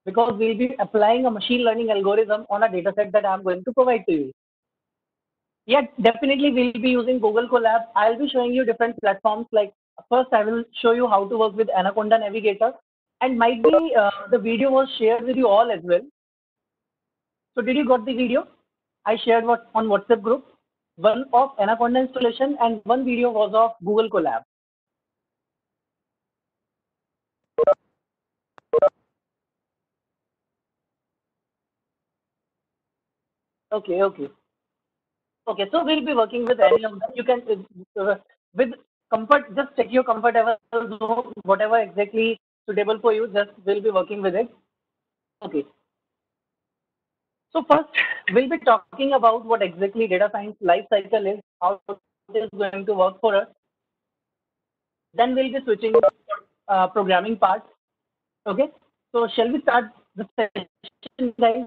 because we'll be applying a machine learning algorithm on a data set that I'm going to provide to you. Yeah, definitely we'll be using Google Colab. I'll be showing you different platforms. Like first, I will show you how to work with Anaconda Navigator, and might be the video was shared with you all as well. So did you got the video? I shared what on WhatsApp group. One of Anaconda installation and one video was of Google Colab. Okay, okay. Okay, so we'll be working with any of them. You can, with comfort, just check your comfortable zone, whatever exactly suitable for you, just we'll be working with it. Okay, so first we'll be talking about what exactly data science life cycle is, how it is going to work for us. Then we'll be switching programming part. Okay, so shall we start the session, guys?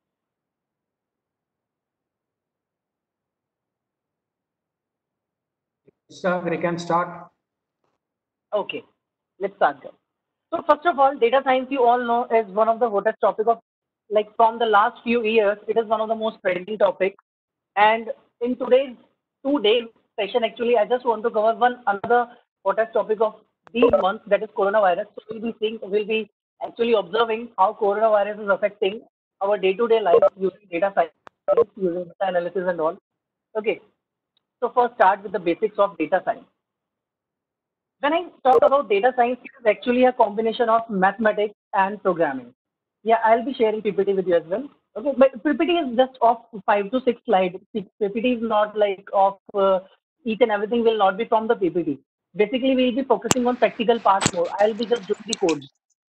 Sir, we can start. Okay, let's start, guys. So first of all, data science, you all know, is one of the hottest topic of, like, from the last few years. It is one of the most trending topics. And in today's 2 day session, actually, I just want to cover one another hottest topic of these months, that is coronavirus. So we'll be actually observing how coronavirus is affecting our day-to-day life using data science, using data analysis and all. Okay. So first, start with the basics of data science. When I talk about data science, it is actually a combination of mathematics and programming. Yeah, I'll be sharing PPT with you as well. Okay, but PPT is just of 5 to 6 slides. PPT is not like of each and everything will not be from the PPT. Basically, we'll be focusing on practical part more. I'll be just doing the code.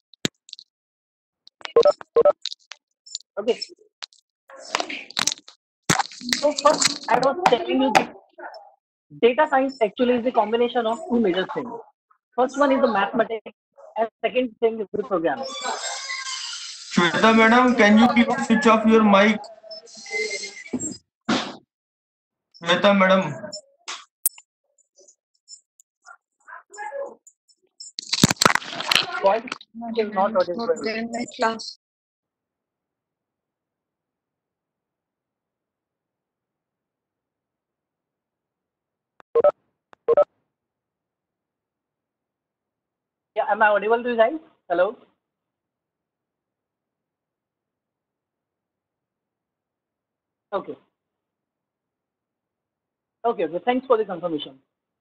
Okay, so first I was telling you that data science actually is the combination of two major things. First one is the mathematics, and second thing is the programming. Shweta madam, can you please switch off your mic? Shweta madam. Voice is not Not audible. there in my class. Yeah, am I audible to you guys? Hello? Okay. Okay, okay. Thanks for the confirmation.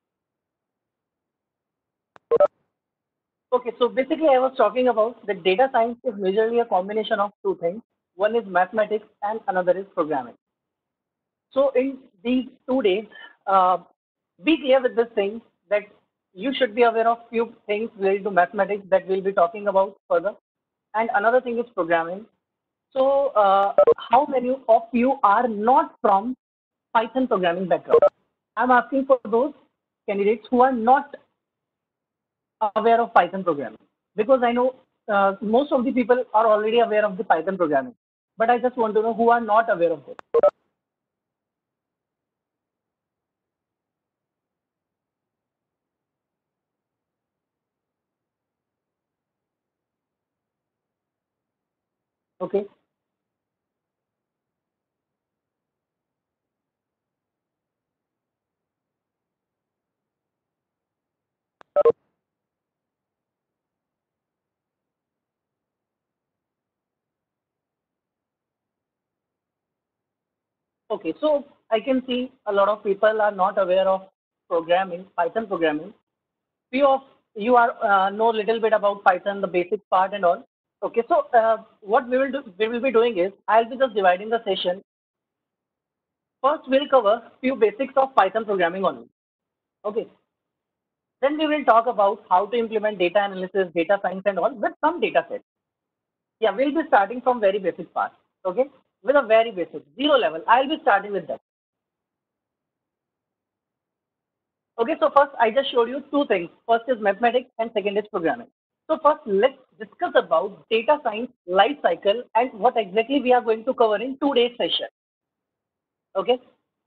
Okay, so basically I was talking about the data science is majorly a combination of two things. One is mathematics and another is programming. So in these 2 days, uh, be clear with this thing that you should be aware of few things related to mathematics that we'll be talking about further. And another thing is programming. So how many of you are not from Python programming background? I'm asking for those candidates who are not aware of Python programming, because I know most of the people are already aware of the Python programming, but I just want to know who are not aware of this. Okay. Okay, so I can see a lot of people are not aware of programming, Python programming. Few of you are know little bit about Python, the basic part and all. Okay, so what we will be doing is I'll be just dividing the session. First, we'll cover few basics of Python programming only. Okay. Then we will talk about how to implement data analysis, data science and all with some data sets. Yeah, we'll be starting from very basic part. Okay. With a very basic, zero level. I'll be starting with that. Okay, so first I just showed you two things. First is mathematics and second is programming. So first let's discuss about data science life cycle and what exactly we are going to cover in 2 days session. Okay.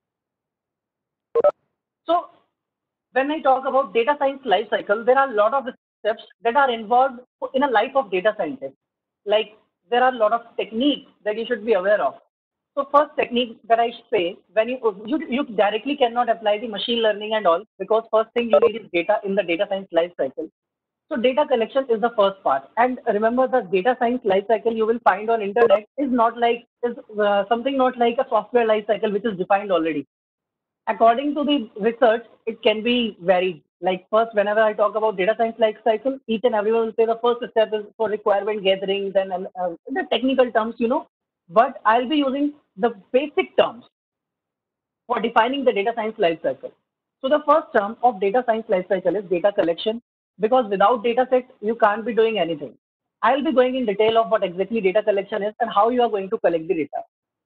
So when I talk about data science life cycle, there are a lot of steps that are involved in a life of data scientist. Like there are a lot of techniques that you should be aware of. So first technique that I say, when you directly cannot apply the machine learning and all, because first thing you need is data in the data science life cycle. So data collection is the first part. And remember, the data science life cycle you will find on internet is not like is something not like a software life cycle which is defined already. According to the research, it can be varied. Like first, whenever I talk about data science life cycle, each and everyone will say the first step is for requirement gathering, then the technical terms, but I'll be using the basic terms for defining the data science life cycle. So the first term of data science life cycle is data collection, because without data set, you can't be doing anything. I'll be going in detail of what exactly data collection is and how you are going to collect the data.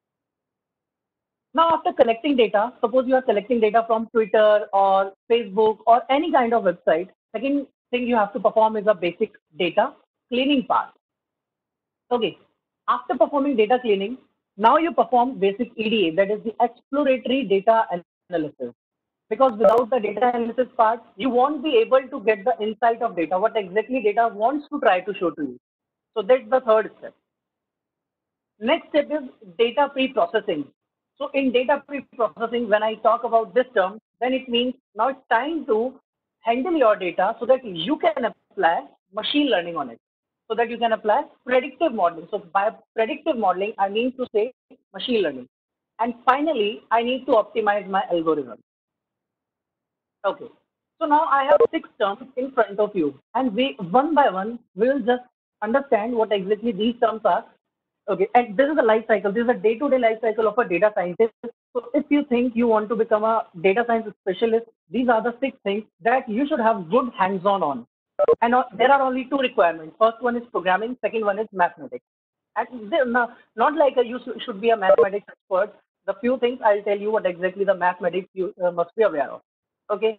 Now, after collecting data, suppose you are collecting data from Twitter or Facebook or any kind of website, second thing you have to perform is a basic data cleaning part. Okay. After performing data cleaning, now you perform basic EDA, that is the exploratory data analysis. Because without the data analysis part, you won't be able to get the insight of data, what exactly data wants to try to show to you. So that's the third step. Next step is data pre-processing. So in data pre-processing, when I talk about this term, then it means now it's time to handle your data so that you can apply machine learning on it, so that you can apply predictive modeling. So by predictive modeling, I mean to say machine learning. And finally, I need to optimize my algorithm. Okay. So now I have 6 terms in front of you, and we one by one will just understand what exactly these terms are. Okay, and this is a life cycle. This is a day-to-day life cycle of a data scientist. So if you think you want to become a data science specialist, these are the 6 things that you should have good hands-on on. And there are only 2 requirements. First one is programming. Second one is mathematics. And not like you should be a mathematics expert. The few things I'll tell you what exactly the mathematics you must be aware of. Okay.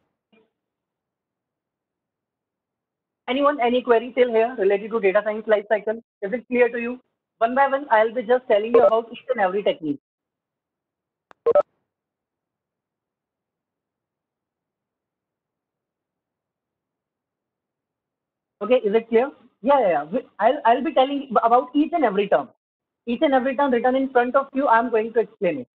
Anyone, any query till here related to data science life cycle? Is it clear to you? One by one, I'll be just telling you about each and every technique. Okay, is it clear? Yeah. I'll be telling about each and every term. Each and every term written in front of you, I'm going to explain it.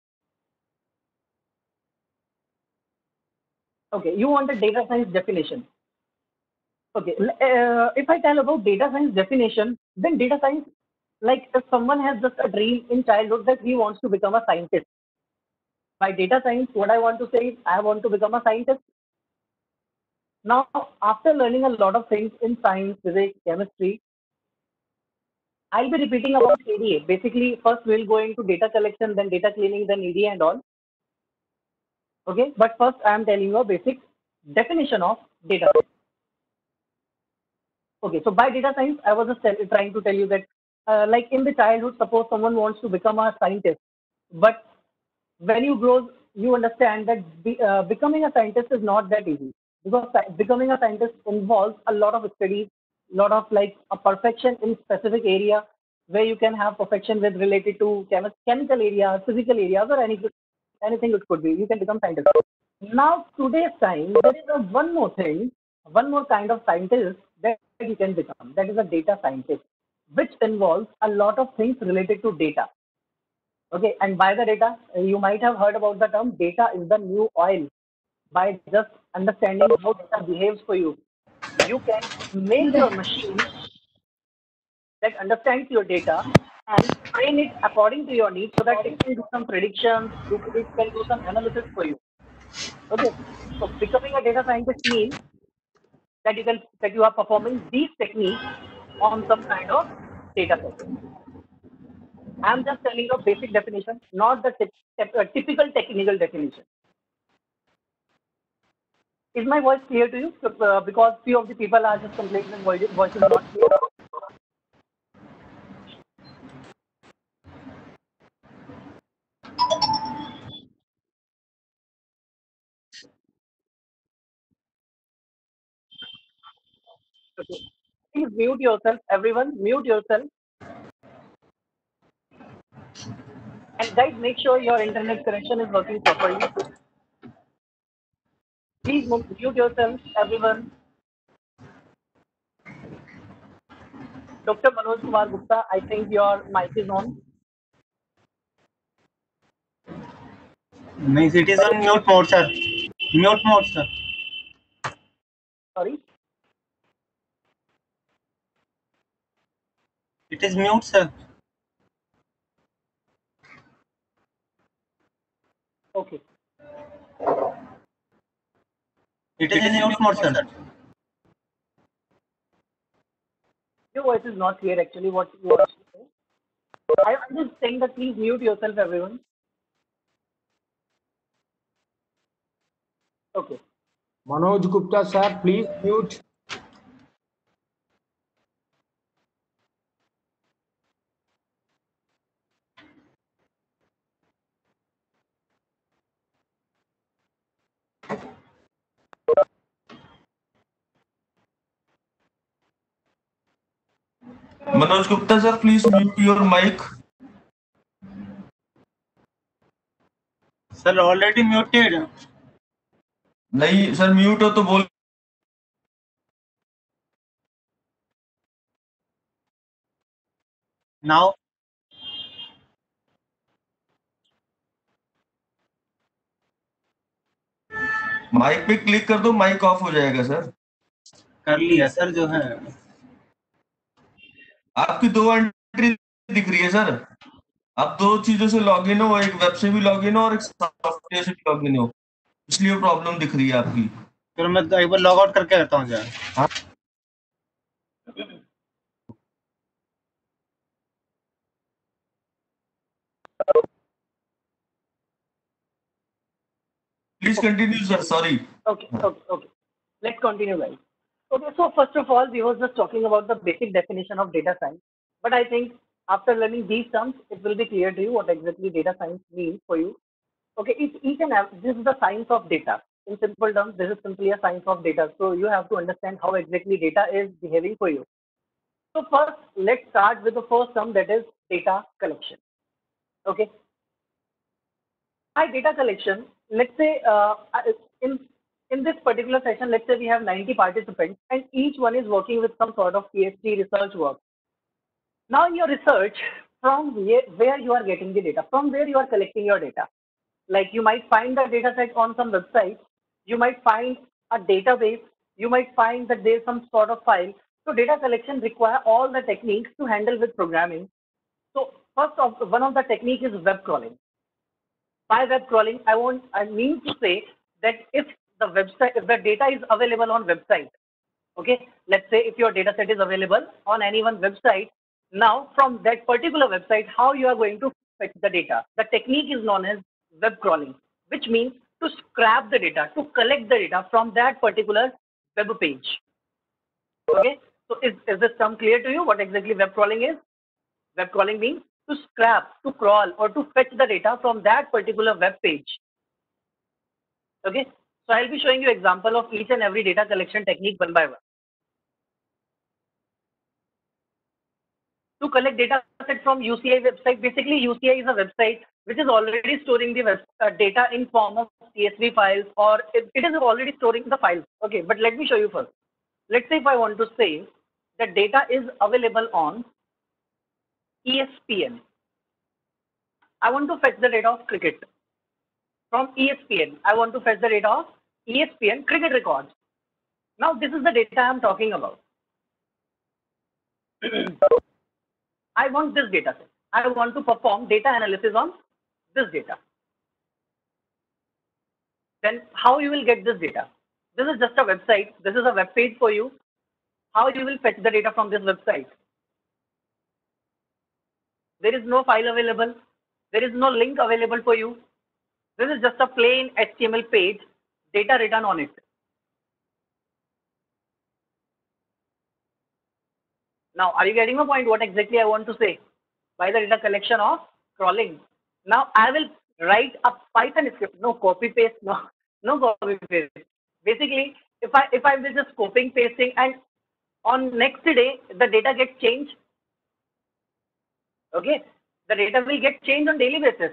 Okay, you want a data science definition. Okay, if I tell about data science definition, then data science, like if someone has just a dream in childhood that he wants to become a scientist. By data science, what I want to say is I want to become a scientist. Now, after learning a lot of things in science, physics, chemistry, I'll be repeating about EDA. Basically, first we'll go into data collection, then data cleaning, then EDA and all. Okay, but first I am telling you a basic definition of data. Okay, so by data science, I was just trying to tell you that, like in the childhood, suppose someone wants to become a scientist, but when you grow, you understand that becoming a scientist is not that easy, because becoming a scientist involves a lot of studies, lot of like a perfection in specific area where you can have perfection with related to chemical areas, physical areas, or anything it could be. You can become scientist. Now, today's time, there is one more thing, one more kind of scientist that you can become. That is a data scientist, which involves a lot of things related to data. Okay, and by the data, you might have heard about the term data is the new oil. By just understanding how data behaves for you, you can make your machine that understands your data and train it according to your needs so that it can do some predictions, it can do some analysis for you. Okay, so becoming a data scientist means that you are performing these techniques on some kind of data set. I'm just telling you a basic definition, not the typical technical definition. Is my voice clear to you? So, because few of the people are just complaining that voice is not clear. Okay. Please mute yourself, everyone. Mute yourself. And guys, make sure your internet connection is working properly. Please mute yourself, everyone. Dr. Manoj Kumar Gupta, I think your mic is on. Means it is on mute mode, sir. Mute mode, sir. Sorry. It is mute, sir. Okay. It is in mute mode, sir. Your voice is not clear actually what you want to say. I'm just saying that please mute yourself, everyone. Okay. Manoj Gupta, sir, please mute. Manoj Gupta, sir, please mute your mic. Sir, already muted. नहीं sir mute हो तो बोल now mic पे click कर दो mic off हो जाएगा sir कर लिया सर जो है आपकी 2 एंट्री दिख रही है सर आप 2 चीजों से लॉगिन हो एक वेब से भी लॉगिन हो और एक सॉफ्टवेयर से भी लॉगिन हो इसलिए प्रॉब्लम दिख रही है आपकी फिर मैं एक बार लॉग आउट करके आता हूँ जरा हाँ please continue sir sorry Okay. Let's continue, guys. Okay, so first of all, we were just talking about the basic definition of data science. But I think after learning these terms, it will be clear to you what exactly data science means for you. Okay, this is the science of data. In simple terms, this is simply a science of data. So you have to understand how exactly data is behaving for you. So first, let's start with the first term, that is data collection. Okay. By data collection, let's say in in this particular session, let's say we have 90 participants and each one is working with some sort of PhD research work. Now in your research, from where you are getting the data, from where you are collecting your data. Like you might find the data set on some website, you might find a database, you might find that there's some sort of file. So data collection require all the techniques to handle with programming. So one of the technique is web crawling. By web crawling, I mean to say that if the data is available on website, okay, let's say if your data set is available on any one website, now from that particular website, how you are going to fetch the data? The technique is known as web crawling, which means to scrap the data, to collect the data from that particular web page. Okay, so is this term clear to you? What exactly web crawling is? Web crawling means to scrap, to crawl, or to fetch the data from that particular web page. Okay, so I'll be showing you example of each and every data collection technique one by one. To collect data set from UCI website, basically UCI is a website which is already storing the data in form of CSV files, or it is already storing the files. Okay, but let me show you first. Let's say if I want to say that data is available on ESPN. I want to fetch the data of cricket. From ESPN, I want to fetch the data of ESPN cricket records. Now this is the data I'm talking about. I want this data set. I want to perform data analysis on this data. Then how you will get this data? This is just a website. This is a web page for you. How you will fetch the data from this website? There is no file available. There is no link available for you. This is just a plain HTML page, data written on it. Now, are you getting my point? What exactly I want to say? By the data collection of crawling. Now, I will write a Python script. No copy paste. No copy paste. Basically, if I will just copying pasting and on next day the data gets changed. Okay, the data will get changed on daily basis.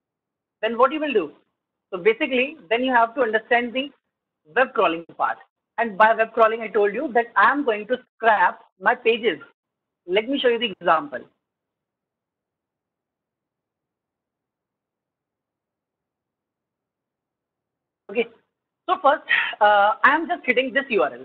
Then what you will do? So basically, then you have to understand the web crawling part. And by web crawling, I told you that I am going to scrap my pages. Let me show you the example. Okay, so first, I am just hitting this URL.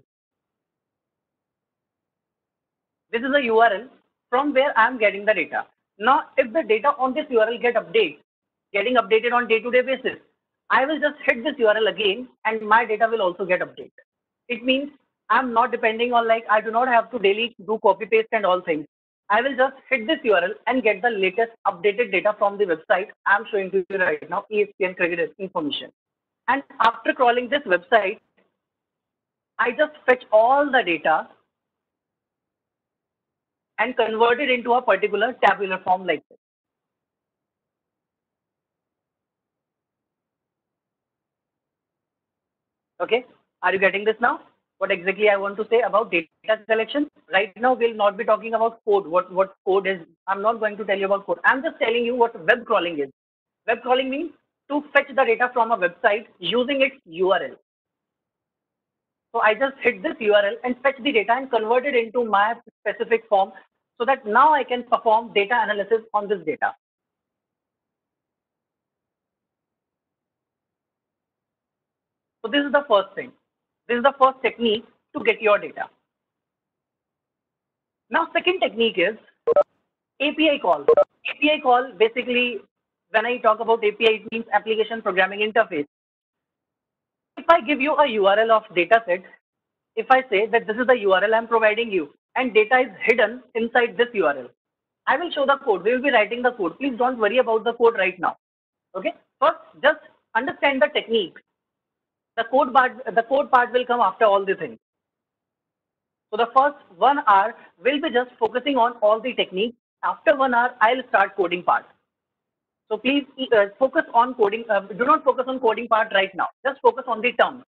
This is a URL from where I am getting the data. Now, if the data on this URL getting updated on day-to-day basis, I will just hit this URL again and my data will also get updated. It means I'm not depending on, like, I do not have to daily do copy paste and all things. I will just hit this URL and get the latest updated data from the website I'm showing to you right now, ESPN Cricket information. And after crawling this website, I just fetch all the data and convert it into a particular tabular form like this. Okay, are you getting this now? What exactly I want to say about data collection? Right now, we'll not be talking about code. What code is? I'm not going to tell you about code. I'm just telling you what web crawling is. Web crawling means to fetch the data from a website using its URL. So I just hit this URL and fetch the data and convert it into my specific form so that now I can perform data analysis on this data. So this is the first thing. This is the first technique to get your data. Now, second technique is API call. API call, basically, when I talk about API, it means application programming interface. If I give you a URL of dataset, if I say that this is the URL I'm providing you and data is hidden inside this URL, I will show the code. We will be writing the code. Please don't worry about the code right now. Okay. First, just understand the technique. The code part will come after all the things. So the first 1 hour will be just focusing on all the techniques. After 1 hour, I'll start coding part. So please focus on coding. Do not focus on coding part right now. Just focus on the terms.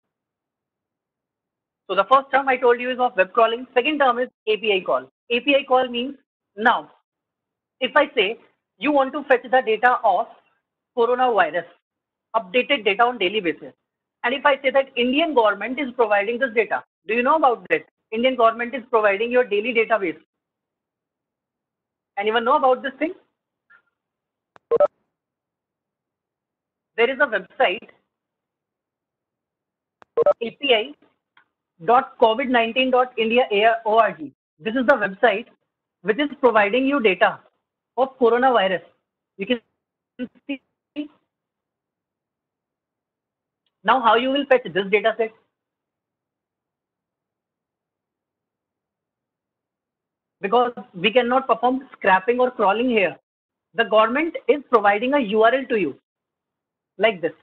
So the first term I told you is of web crawling. Second term is API call. API call means now, if I say you want to fetch the data of coronavirus, updated data on daily basis. And if I say that Indian government is providing this data, do you know about that? Indian government is providing your daily database. Anyone know about this thing? There is a website, api.covid19.india.org. This is the website which is providing you data of coronavirus. You can see now how you will fetch this data set. Because we cannot perform scrapping or crawling here. The government is providing a URL to you like this.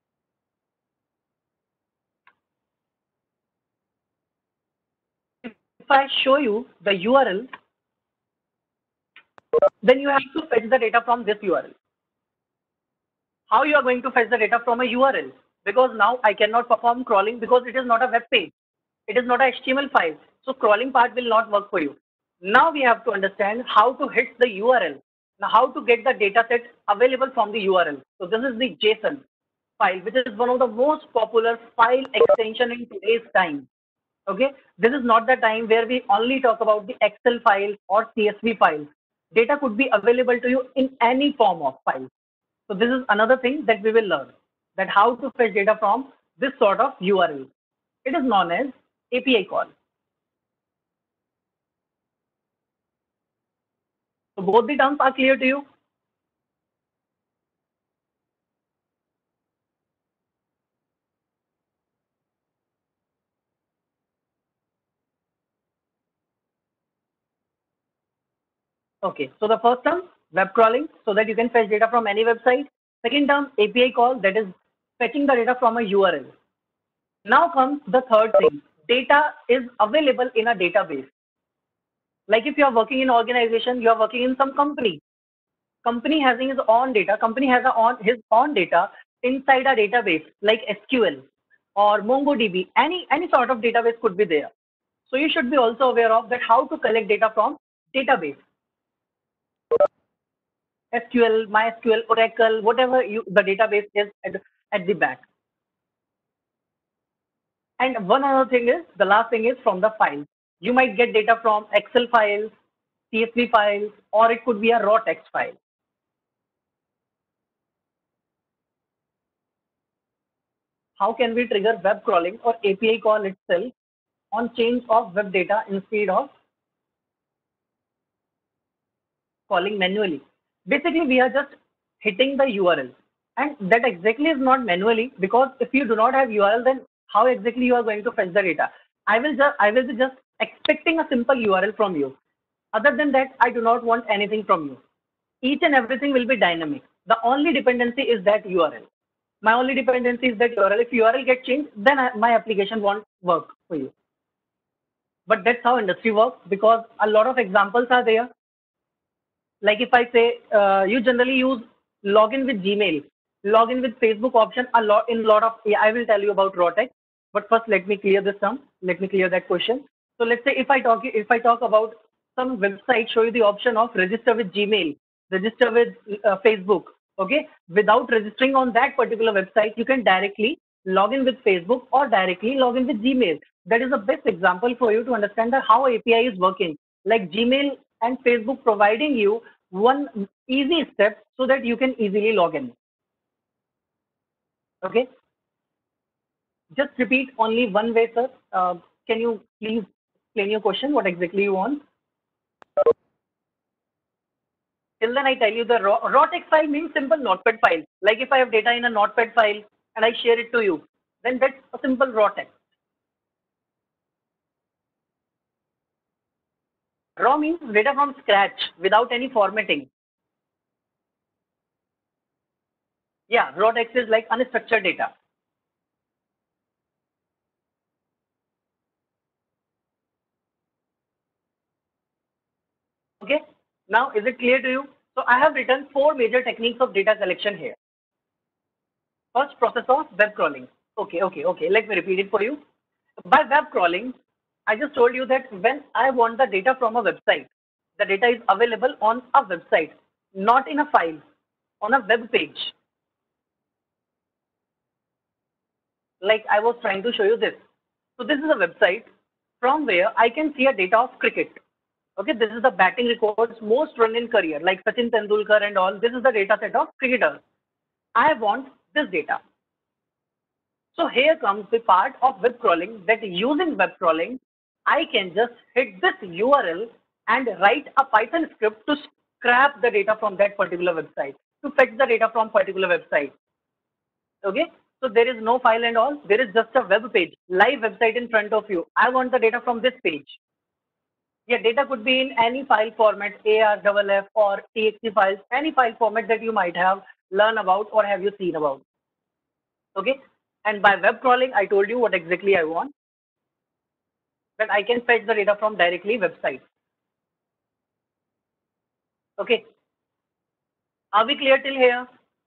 If I show you the URL, then you have to fetch the data from this URL. How you are going to fetch the data from a URL? Because now I cannot perform crawling because it is not a web page. It is not a HTML file. So crawling part will not work for you. Now we have to understand how to hit the URL. Now how to get the data set available from the URL. So this is the JSON file, which is one of the most popular file extension in today's time. Okay, this is not the time where we only talk about the Excel file or CSV file. Data could be available to you in any form of file. So this is another thing that we will learn, that how to fetch data from this sort of URL. It is known as API call. So both the terms are clear to you? Okay, so the first term, web crawling, so that you can fetch data from any website. Second term, API call, that is fetching the data from a URL. Now comes the third thing, data is available in a database. Like if you are working in an organization, you are working in some company. Company has his own data, company has his own data inside a database like SQL or MongoDB, any sort of database could be there. So you should be also aware of that how to collect data from database. SQL, MySQL, Oracle, whatever the database is at the back. And one other thing is, the last thing is from the files. You might get data from Excel files, CSV files, or it could be a raw text file. How can we trigger web crawling or API call itself on change of web data instead of calling manually? Basically, we are just hitting the URL, and that exactly is not manually, because if you do not have URL, then how exactly you are going to fetch the data? I will be just expecting a simple URL from you. Other than that, I do not want anything from you. Each and everything will be dynamic. The only dependency is that URL. My only dependency is that URL. If URL gets changed, then my application won't work for you. But that's how industry works, because a lot of examples are there. Like if I say you generally use login with Gmail, login with Facebook option a lot in lot of. I will tell you about raw text. But first, let me clear this term. Let me clear that question. So let's say if I talk about some website, show you the option of register with Gmail, register with Facebook. Okay, without registering on that particular website, you can directly log in with Facebook or directly log in with Gmail. That is the best example for you to understand that how API is working. Like Gmail and Facebook providing you one easy step so that you can easily log in. Okay. Just repeat only one way, sir. Can you please explain your question? What exactly you want? Till then, I tell you the raw text file means simple notepad file. Like if I have data in a notepad file and I share it to you, then that's a simple raw text. Raw means data from scratch without any formatting. Yeah, raw text is like unstructured data. Okay, now is it clear to you? So I have written 4 major techniques of data collection here. First, process of web crawling. Okay. Let me repeat it for you. By web crawling, I just told you that when I want the data from a website, the data is available on a website, not in a file, on a web page. Like I was trying to show you this. So this is a website from where I can see a data of cricket. Okay, this is the batting records most run in career, like Sachin Tendulkar and all. This is the data set of cricketers. I want this data. So here comes the part of web crawling, that using web crawling, I can just hit this URL and write a Python script to scrap the data from that particular website, to fetch the data from particular website. Okay, so there is no file and all. There is just a web page, live website in front of you. I want the data from this page. Yeah, data could be in any file format, ARFF or TXT files, any file format that you might have learned about or have you seen about. Okay, and by web crawling, I told you what exactly I want, that I can fetch the data from directly website. Okay, are we clear till here?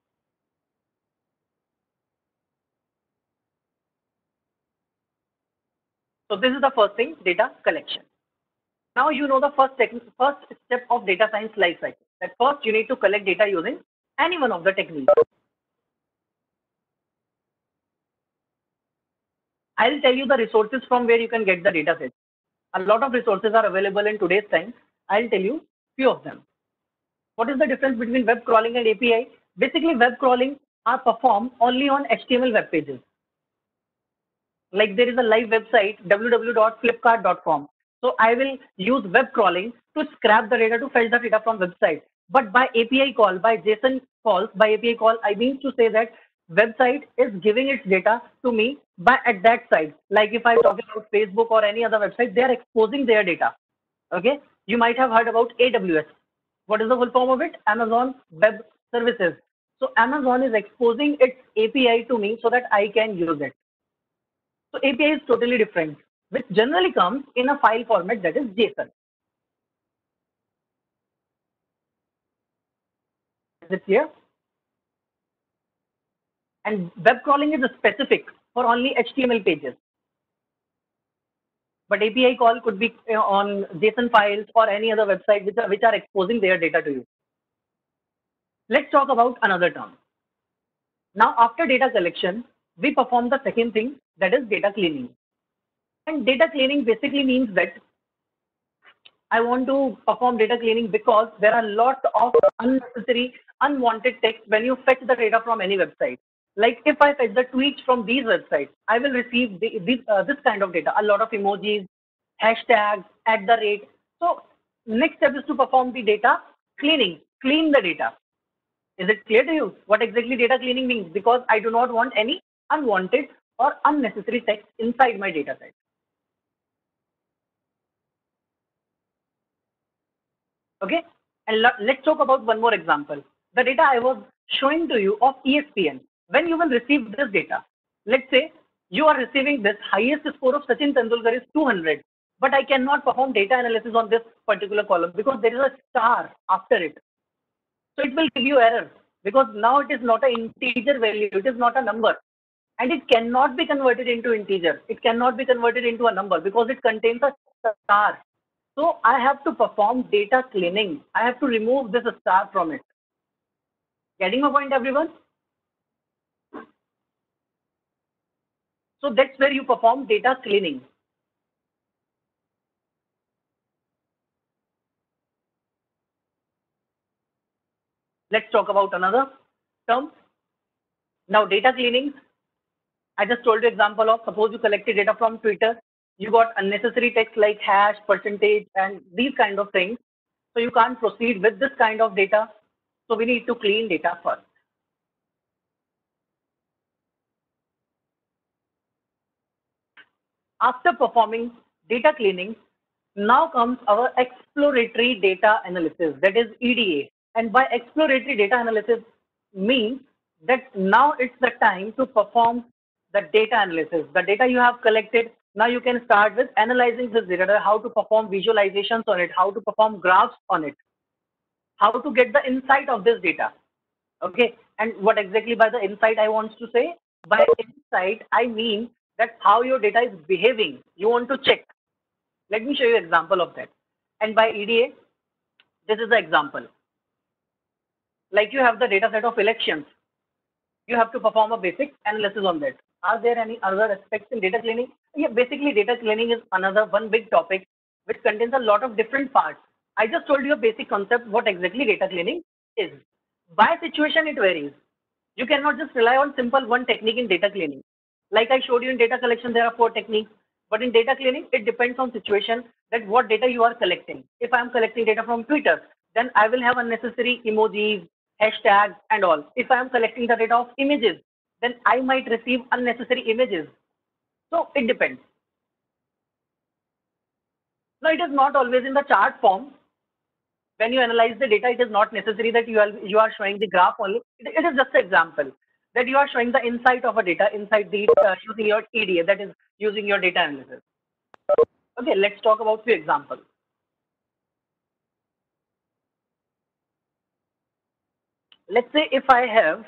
So this is the first thing, data collection. Now you know the first step of data science life cycle. That first you need to collect data using any one of the techniques. I'll tell you the resources from where you can get the data set. A lot of resources are available in today's time. I'll tell you few of them. What is the difference between web crawling and API? Basically, web crawling are performed only on HTML web pages. Like there is a live website, www.flipkart.com. So I will use web crawling to scrap the data, to fetch the data from website. But by API call, by JSON calls, by API call, I mean to say that website is giving its data to me at that side. Like if I talk about Facebook or any other website, they are exposing their data. Okay, you might have heard about AWS. What is the full form of it? Amazon Web Services. So Amazon is exposing its API to me so that I can use it. So API is totally different, which generally comes in a file format, that is JSON. Is it clear? And web crawling is specific for only HTML pages. But API call could be on JSON files or any other website which are exposing their data to you. Let's talk about another term. Now, after data collection, we perform the second thing, that is data cleaning. And data cleaning basically means that I want to perform data cleaning because there are a lot of unnecessary, unwanted text when you fetch the data from any website. Like if I fetch the tweets from these websites, I will receive this kind of data, a lot of emojis, hashtags, at the rate. So next step is to perform the data cleaning, clean the data. Is it clear to you what exactly data cleaning means? Because I do not want any unwanted or unnecessary text inside my data set. Okay, and let's talk about one more example. The data I was showing to you of ESPN. When you will receive this data, let's say you are receiving this highest score of Sachin Tendulkar is 200, but I cannot perform data analysis on this particular column because there is a star after it. So it will give you error because now it is not an integer value, it is not a number, and it cannot be converted into integer. It cannot be converted into a number because it contains a star. So I have to perform data cleaning. I have to remove this star from it. Getting my point, everyone? So that's where you perform data cleaning. Let's talk about another term. Now data cleaning, I just told you example of, suppose you collected data from Twitter, you got unnecessary text like hash, percentage, and these kind of things. So you can't proceed with this kind of data. So we need to clean data first. After performing data cleaning, now comes our exploratory data analysis, that is EDA. And by exploratory data analysis means that now it's the time to perform the data analysis. The data you have collected, now you can start with analyzing this data, how to perform visualizations on it, how to perform graphs on it, how to get the insight of this data. Okay, and what exactly by the insight I want to say? By insight, I mean that how your data is behaving. You want to check. Let me show you an example of that. And by EDA, this is the example. Like you have the data set of elections. You have to perform a basic analysis on that. Are there any other aspects in data cleaning? Yeah, basically data cleaning is another one big topic which contains a lot of different parts. I just told you a basic concept what exactly data cleaning is. By situation it varies. You cannot just rely on simple one technique in data cleaning. Like I showed you in data collection, there are 4 techniques. But in data cleaning, it depends on situation that what data you are collecting. If I am collecting data from Twitter, then I will have unnecessary emojis, hashtags, and all. If I am collecting the data of images, then I might receive unnecessary images. So it depends. Now it is not always in the chart form. When you analyze the data, it is not necessary that you are showing the graph only. It is just an example that you are showing the insight of a data inside the using your EDA, that is using your data analysis. Okay, let's talk about few examples. Let's say if I have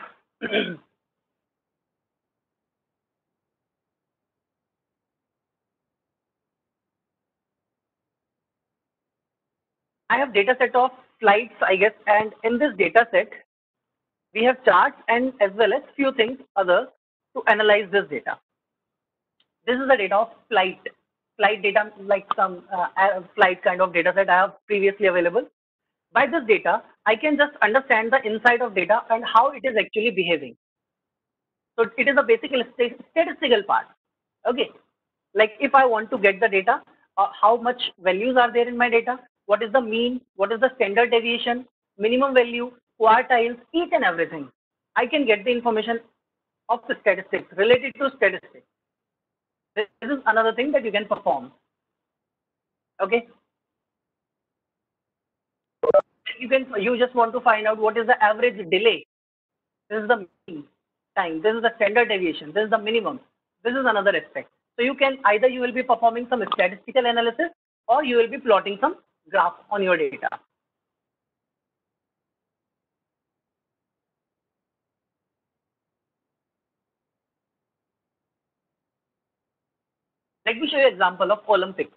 I have data set of flights, I guess, and in this data set, we have charts and as well as few things others to analyze this data. This is the data of flight data, like some flight kind of data set I have previously available. By this data, I can just understand the inside of data and how it is actually behaving. So it is a basic statistical part. Okay, like if I want to get the data, how much values are there in my data, what is the mean, what is the standard deviation, minimum value, quartiles, each and everything. I can get the information of the statistics related to statistics. This is another thing that you can perform. Okay. You just want to find out what is the average delay. This is the mean time. This is the standard deviation. This is the minimum. This is another aspect. So you can either you will be performing some statistical analysis or you will be plotting some graph on your data. Let me show you an example of Olympics.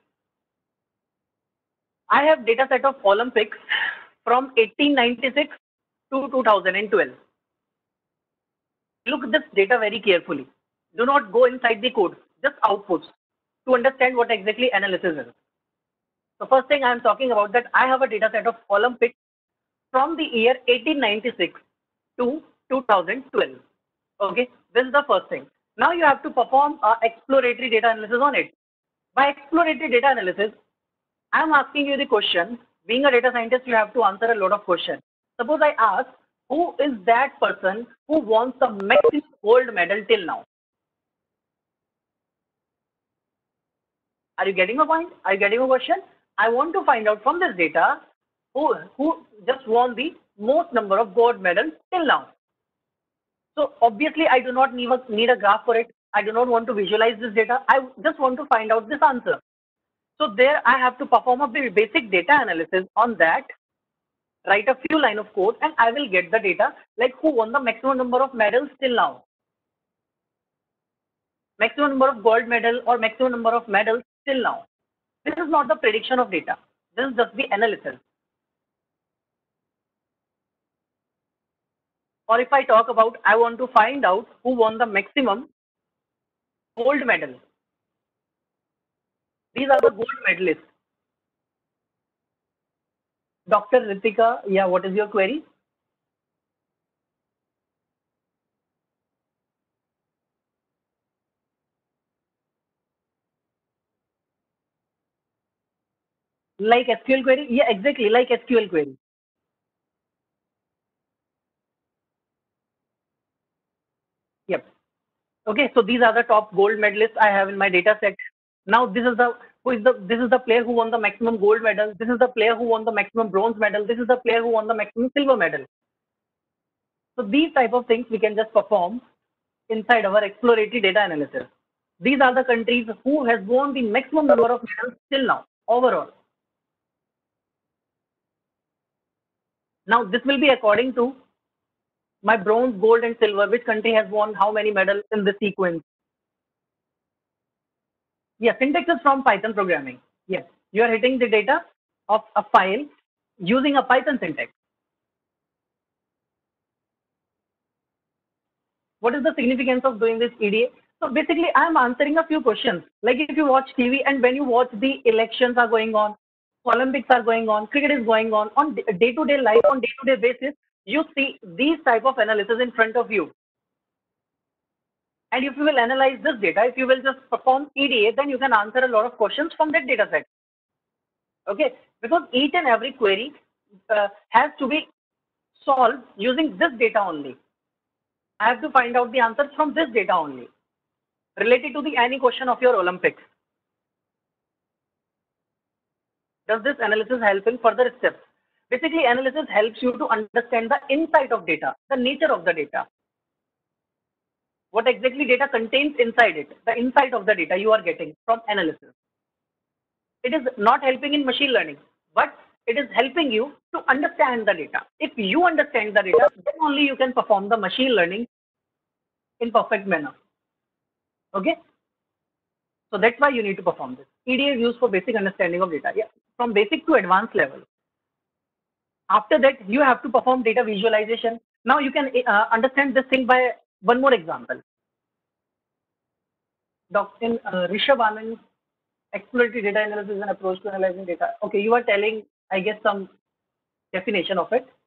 I have data set of Olympics from 1896 to 2012. Look at this data very carefully. Do not go inside the code, just outputs. to understand what exactly analysis is. So first thing I am talking about that I have a data set of Olympics from the year 1896 to 2012. Okay, this is the first thing. Now you have to perform exploratory data analysis on it. By exploratory data analysis, I am asking you the question. Being a data scientist, you have to answer a lot of questions. Suppose I ask, who is that person who won the maximum gold medal till now? Are you getting a point? Are you getting a question? I want to find out from this data who just won the most number of gold medals till now. So obviously, I do not need a graph for it. I do not want to visualize this data. I just want to find out this answer. So there I have to perform a basic data analysis on that, write a few lines of code, and I will get the data like who won the maximum number of medals till now. Maximum number of gold medal or maximum number of medals till now. This is not the prediction of data. This is just the analysis. Or if I talk about, I want to find out who won the maximum gold medal. These are the gold medalists. Dr. Ritika, yeah, what is your query? Like SQL query? Yeah, exactly, like SQL query. Yep. Okay, so these are the top gold medalists I have in my data set. Now this is the player who won the maximum gold medal. This is the player who won the maximum bronze medal. This is the player who won the maximum silver medal. So these type of things we can just perform inside our exploratory data analysis. These are the countries who has won the maximum number of medals till now, overall. Now this will be according to my bronze, gold and silver, which country has won how many medals in this sequence. Yes, syntax is from Python programming. Yes, you are hitting the data of a file using a Python syntax. What is the significance of doing this EDA? So basically, I am answering a few questions. Like if you watch TV and when you watch the elections are going on, Olympics are going on, cricket is going on day-to-day life, on day-to-day basis, you see these type of analysis in front of you. And if you will analyze this data, if you will just perform EDA, then you can answer a lot of questions from that data set. Okay, because each and every query has to be solved using this data only. I have to find out the answers from this data only, related to the any question of your Olympics. Does this analysis help in further steps? Basically, analysis helps you to understand the insight of data, the nature of the data. What exactly data contains inside it, the insight of the data you are getting from analysis. It is not helping in machine learning, but it is helping you to understand the data. If you understand the data, then only you can perform the machine learning in perfect manner. Okay? So that's why you need to perform this. EDA is used for basic understanding of data. Yeah, from basic to advanced level. After that, you have to perform data visualization. Now you can understand this thing by one more example. Dr. Rishabh Anand, exploratory data analysis is an approach to analyzing data. Okay, you are telling, I guess, some definition of it.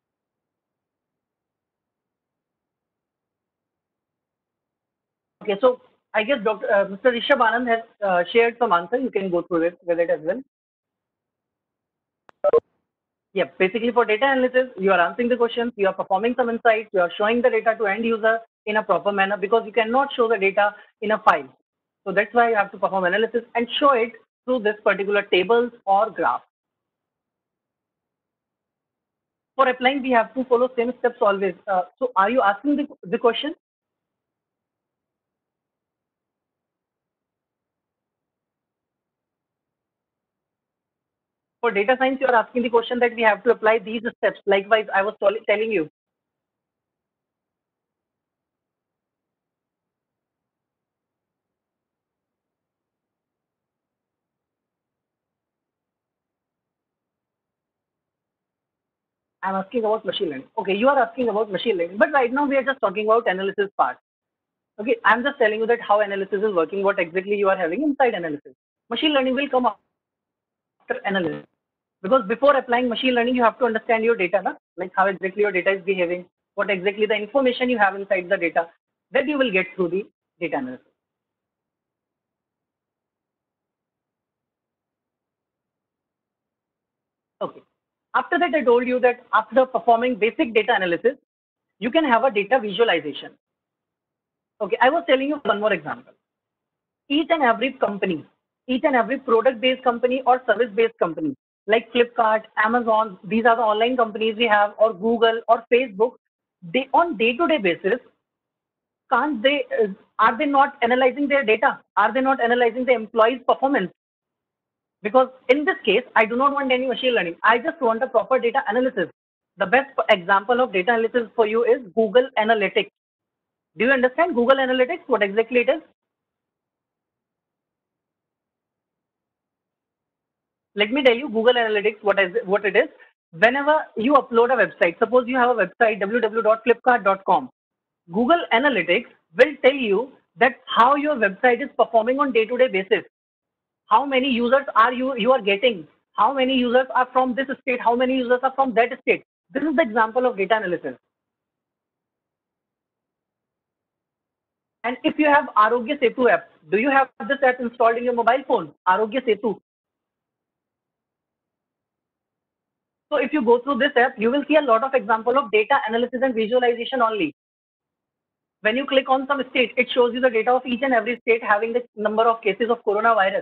Okay, so I guess Mr. Rishabh Anand has shared some answer. You can go through it with it as well. Yeah, basically for data analysis, you are answering the questions, you are performing some insights, you are showing the data to end user in a proper manner because you cannot show the data in a file. So that's why you have to perform analysis and show it through this particular tables or graph. For applying, we have to follow same steps always. So are you asking the question? For data science, you are asking the question that we have to apply these steps. Likewise, I was telling you. I'm asking about machine learning. Okay, you are asking about machine learning, but right now we are just talking about analysis part. Okay, I'm just telling you that how analysis is working, what exactly you are having inside analysis. Machine learning will come after analysis. Because before applying machine learning, you have to understand your data, na? Like how exactly your data is behaving, what exactly the information you have inside the data, that you will get through the data analysis. Okay. After that, I told you that after performing basic data analysis, you can have a data visualization. Okay, I was telling you one more example. Each and every company, each and every product-based company or service-based company, like Flipkart, Amazon, these are the online companies we have, or Google or Facebook, they on day-to-day basis, can't they, are they not analyzing their data? Are they not analyzing the employees' performance? Because in this case, I do not want any machine learning. I just want a proper data analysis. The best example of data analysis for you is Google Analytics. Do you understand Google Analytics? What exactly it is? Let me tell you Google Analytics, what it is. Whenever you upload a website, suppose you have a website www.flipkart.com, Google Analytics will tell you that how your website is performing on day-to-day basis. How many users are you are getting? How many users are from this state? How many users are from that state? This is the example of data analysis. And if you have Arogya Setu app, do you have this app installed in your mobile phone? Arogya Setu. So if you go through this app, you will see a lot of example of data analysis and visualization only. When you click on some state, it shows you the data of each and every state having the number of cases of coronavirus.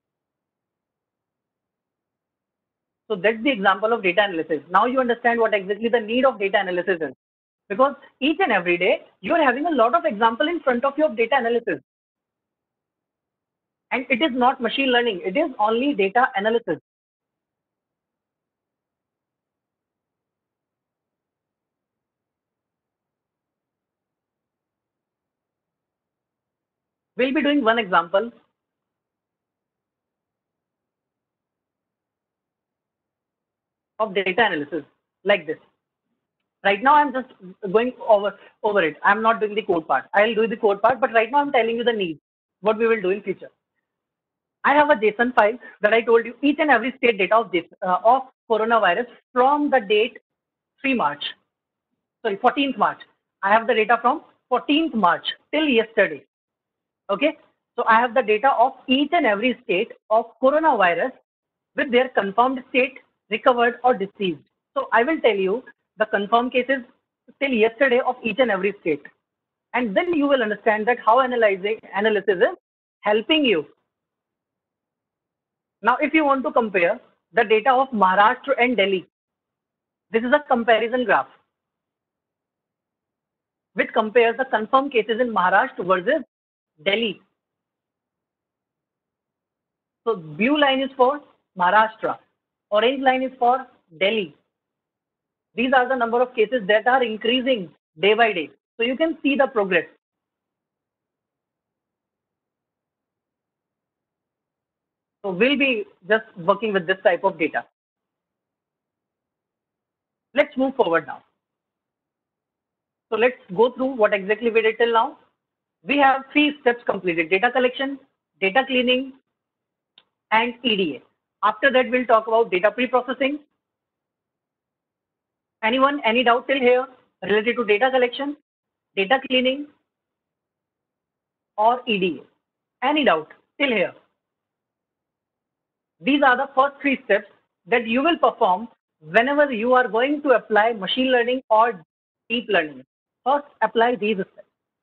So that's the example of data analysis. Now you understand what exactly the need of data analysis is. Because each and every day, you are having a lot of example in front of you of data analysis. And it is not machine learning, it is only data analysis. We'll be doing one example of data analysis like this. Right now, I'm just going over it. I'm not doing the code part. I'll do the code part, but right now I'm telling you the need, what we will do in future. I have a JSON file that I told you each and every state data of coronavirus from the date 3 March. Sorry, 14th March. I have the data from 14th March till yesterday. Okay. So I have the data of each and every state of coronavirus with their confirmed state, recovered or deceased. So I will tell you the confirmed cases till yesterday of each and every state. And then you will understand that how analysis is helping you. Now, if you want to compare the data of Maharashtra and Delhi, this is a comparison graph which compares the confirmed cases in Maharashtra versus Delhi. So blue line is for Maharashtra, orange line is for Delhi. These are the number of cases that are increasing day by day. So you can see the progress. So we'll be just working with this type of data. Let's move forward now. So let's go through what exactly we did till now. We have 3 steps completed: data collection, data cleaning, and EDA. After that, we'll talk about data pre-processing. Anyone, any doubt till here related to data collection, data cleaning, or EDA? Any doubt till here? These are the first 3 steps that you will perform whenever you are going to apply machine learning or deep learning. First, apply these steps.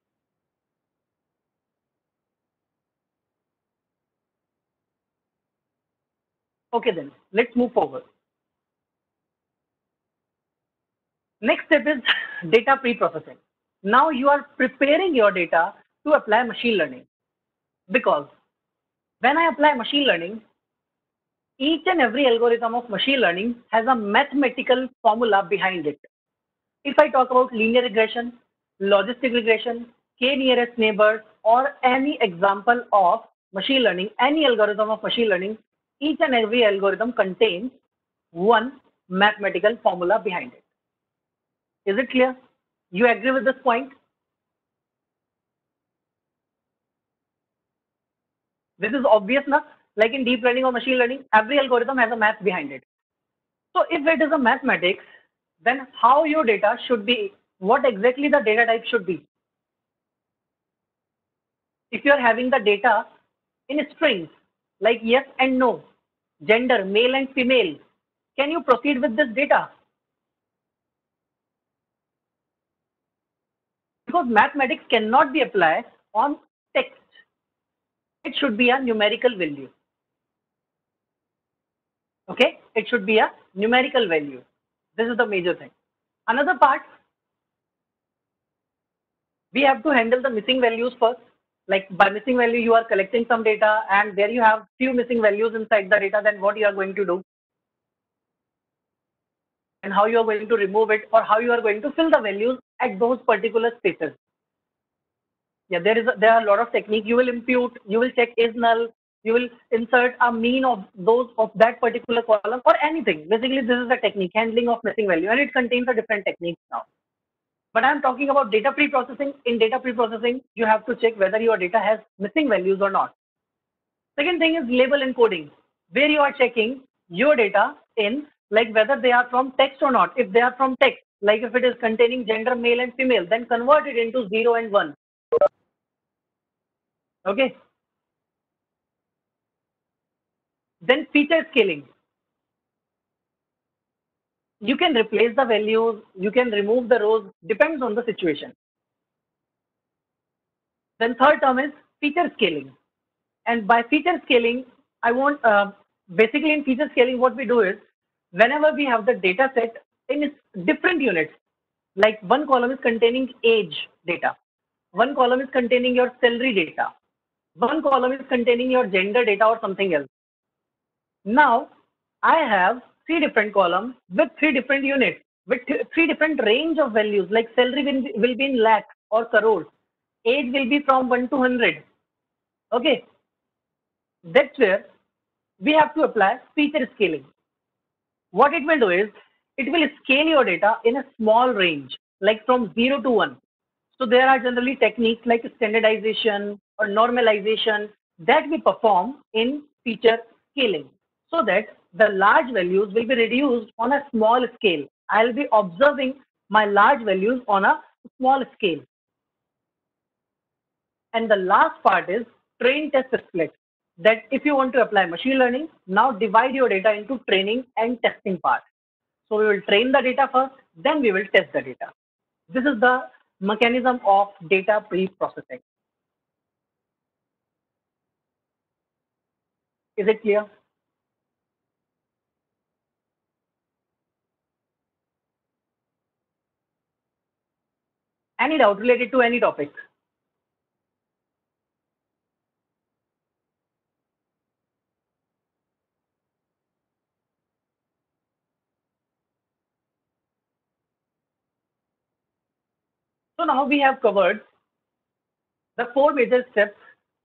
Okay, then let's move forward. Next step is data pre-processing. Now you are preparing your data to apply machine learning, because when I apply machine learning, each and every algorithm of machine learning has a mathematical formula behind it. If I talk about linear regression, logistic regression, k-nearest neighbors, or any example of machine learning, any algorithm of machine learning, each and every algorithm contains one mathematical formula behind it. Is it clear? You agree with this point? This is obvious now. Like in deep learning or machine learning, every algorithm has a math behind it. So if it is a mathematics, then how your data should be, what exactly the data type should be. If you are having the data in strings like yes and no, gender, male and female, can you proceed with this data? Because mathematics cannot be applied on text. It should be a numerical value. Okay, it should be a numerical value. This is the major thing. Another part, we have to handle the missing values first. Like by missing value, you are collecting some data and there you have few missing values inside the data, then what you are going to do? And how you are going to remove it, or how you are going to fill the values at those particular spaces. Yeah, there are a lot of technique. You will impute, you will check is null, you will insert a mean of those of that particular column or anything. Basically, this is the technique, handling of missing value, and it contains a different techniques now. But I'm talking about data pre-processing. In data pre-processing, you have to check whether your data has missing values or not. Second thing is label encoding, where you are checking your data in, like whether they are from text or not. If they are from text, like if it is containing gender, male and female, then convert it into 0 and 1. Okay. Then feature scaling. You can replace the values, you can remove the rows, depends on the situation. Then third term is feature scaling. And by feature scaling, I want, basically in feature scaling, what we do is, whenever we have the data set in different units, like one column is containing age data, one column is containing your salary data, one column is containing your gender data or something else. Now, I have three different columns with three different units, with three different range of values, like salary will be in lakhs or crores, age will be from 1 to 100. Okay, that's where we have to apply feature scaling. What it will do is, it will scale your data in a small range, like from 0 to 1. So there are generally techniques like standardization or normalization that we perform in feature scaling, so that the large values will be reduced on a small scale. I'll be observing my large values on a small scale. And the last part is train test split. That if you want to apply machine learning, now divide your data into training and testing part. So we will train the data first, then we will test the data. This is the mechanism of data pre-processing. Is it clear? Any doubt related to any topic? So now we have covered the four major steps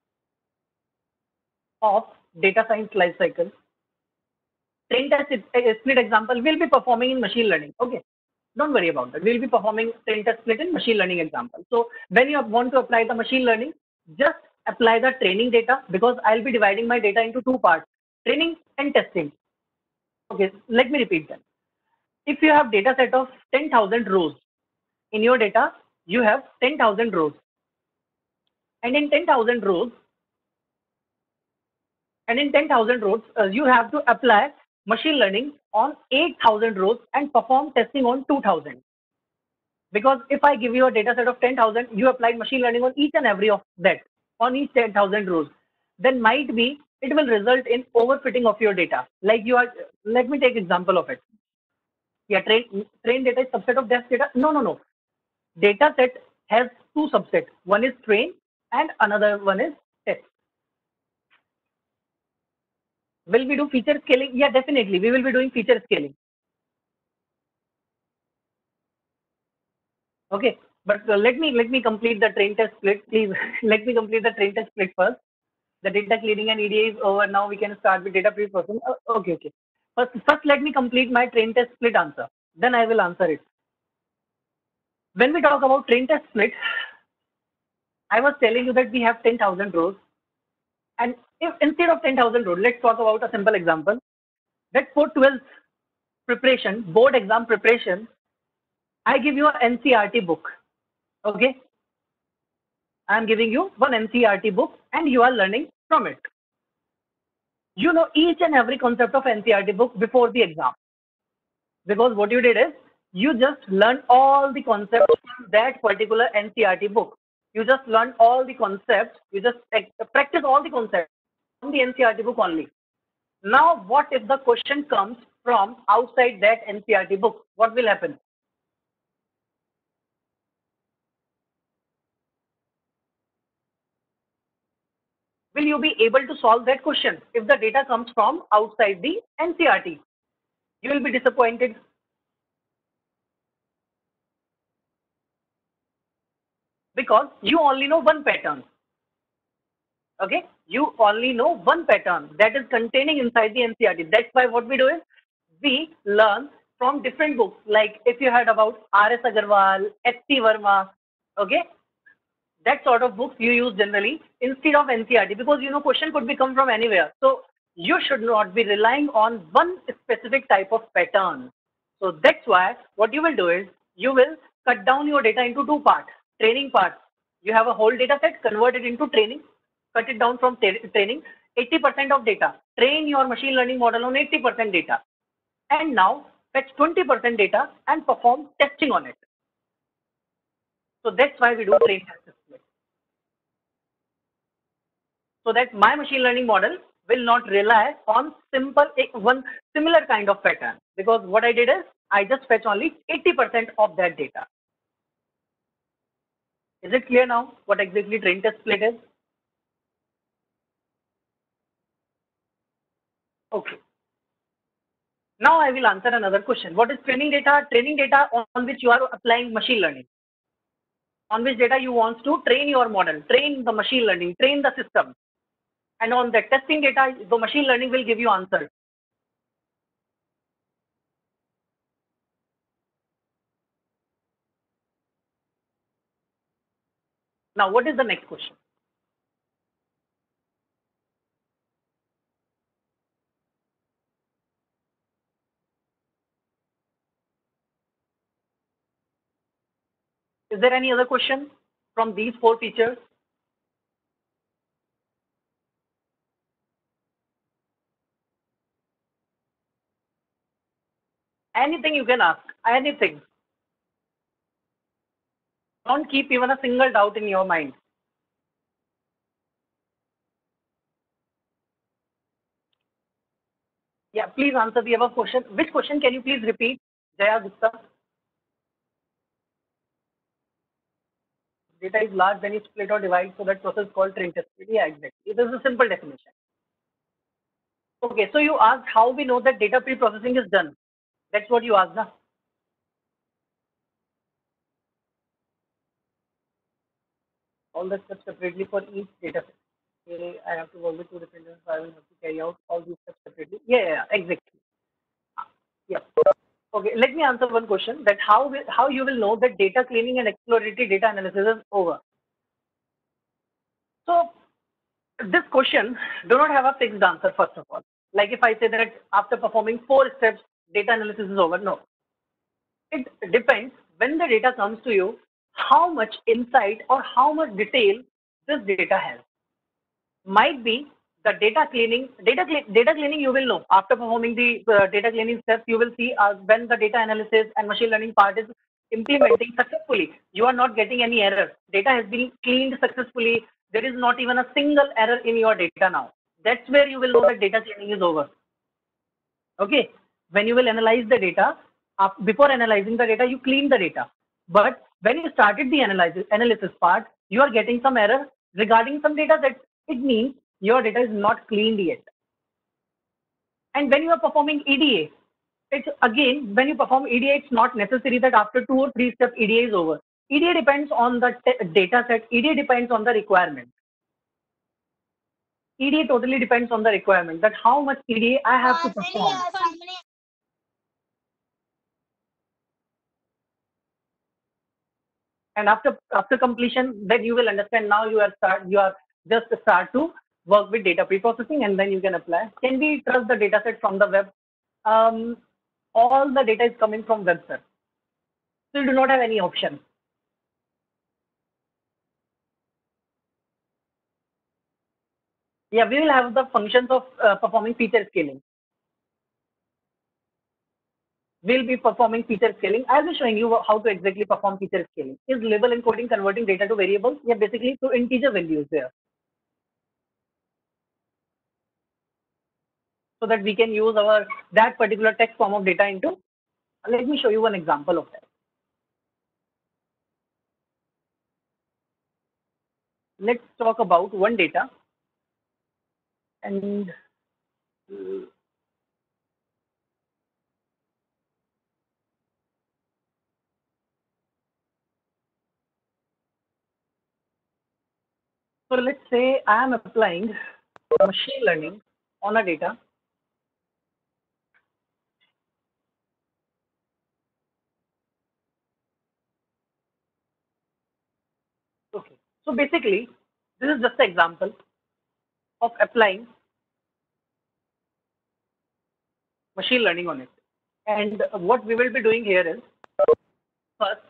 of data science life cycle. Train test split example will be performing in machine learning. Okay, don't worry about that. We'll be performing train test split in machine learning example. So when you want to apply the machine learning, just apply the training data, because I'll be dividing my data into two parts, training and testing. Okay, let me repeat that. If you have data set of 10,000 rows, in your data, you have 10,000 rows. And in 10,000 rows, you have to apply machine learning on 8,000 rows and perform testing on 2,000. Because if I give you a data set of 10,000, you applied machine learning on each and every of that, on each 10,000 rows, then might be it will result in overfitting of your data. Like you are, let me take example of it. Yeah, train data is subset of test data. No. Data set has two subsets. One is train and another one is test. Will we do feature scaling? Yeah, definitely. We will be doing feature scaling. Okay, but let me complete the train test split, please. Let me complete the train test split first. The data cleaning and EDA is over. Now we can start with data pre-processing. Okay. First, let me complete my train test split answer. Then I will answer it. When we talk about train test split, I was telling you that we have 10,000 rows, and if instead of 10,000 rule, let's talk about a simple example that for 12th preparation, board exam preparation, I give you an NCRT book. Okay, I am giving you one NCRT book and you are learning from it. You know each and every concept of NCRT book before the exam, because what you did is you just learned all the concepts from that particular NCRT book. You just learned all the concepts, you just practice all the concepts from the NCRT book only. Now, what if the question comes from outside that NCRT book? What will happen? Will you be able to solve that question if the data comes from outside the NCRT? You will be disappointed. Because you only know one pattern. Okay, you only know one pattern that is containing inside the NCRT. That's why what we do is we learn from different books. Like if you heard about R.S. Agarwal, H.C. Verma, okay, that sort of books you use generally instead of NCRT, because you know question could be come from anywhere. So you should not be relying on one specific type of pattern. So that's why what you will do is you will cut down your data into two parts. Training part, you have a whole data set, convert it into training, cut it down from training, 80% of data. Train your machine learning model on 80% data. And now fetch 20% data and perform testing on it. So that's why we do train test split. So that my machine learning model will not rely on one similar kind of pattern, because what I did is I just fetch only 80% of that data. Is it clear now what exactly train test split is? Okay. Now I will answer another question. What is training data? Training data on which you are applying machine learning. On which data you want to train your model, train the machine learning, train the system. And on the testing data, the machine learning will give you answers. Now, what is the next question? Is there any other question from these four features? Anything you can ask, anything. Don't keep even a single doubt in your mind. Yeah, please answer the above question. Which question can you please repeat, Jaya Gupta? Data is large, then you split or divide, so that process is called train test. Yeah, exactly. This is a simple definition. Okay, so you asked how we know that data pre-processing is done. That's what you asked, na? All the steps separately for each data set. Okay, I have to work with two different ones, so I will have to carry out all these steps separately. Yeah, exactly. Yeah. Okay, let me answer one question, that how you will know that data cleaning and exploratory data analysis is over. So this question do not have a fixed answer, first of all. Like if I say that after performing 4 steps, data analysis is over. No. It depends when the data comes to you, how much insight or how much detail this data has. Might be the data cleaning you will know after performing the data cleaning steps. You will see when the data analysis and machine learning part is implementing successfully, you are not getting any error. Data has been cleaned successfully. There is not even a single error in your data now. That's where you will know that data cleaning is over. Okay, when you will analyze the data, before analyzing the data, you clean the data. But when you started the analysis part, you are getting some error regarding some data, that it means your data is not cleaned yet. And when you are performing EDA, it's again, when you perform EDA, it's not necessary that after 2 or 3 steps EDA is over. EDA depends on the data set. EDA depends on the requirement. EDA totally depends on the requirement, that how much EDA I have to perform. And after completion, then you will understand. Now you are just start to work with data pre-processing, and then you can apply. Can we trust the data set from the web? All the data is coming from web, sir. So you do not have any option. Yeah, we will have the functions of performing feature scaling. We'll be performing feature scaling. I'll be showing you how to exactly perform feature scaling. Is label encoding converting data to variables? Yeah, basically to integer values there. So that we can use that particular text form of data into. Let me show you one example of that. Let's talk about one data, and so let's say I am applying machine learning on a data. Okay. So basically, this is just an example of applying machine learning on it. And what we will be doing here is, first,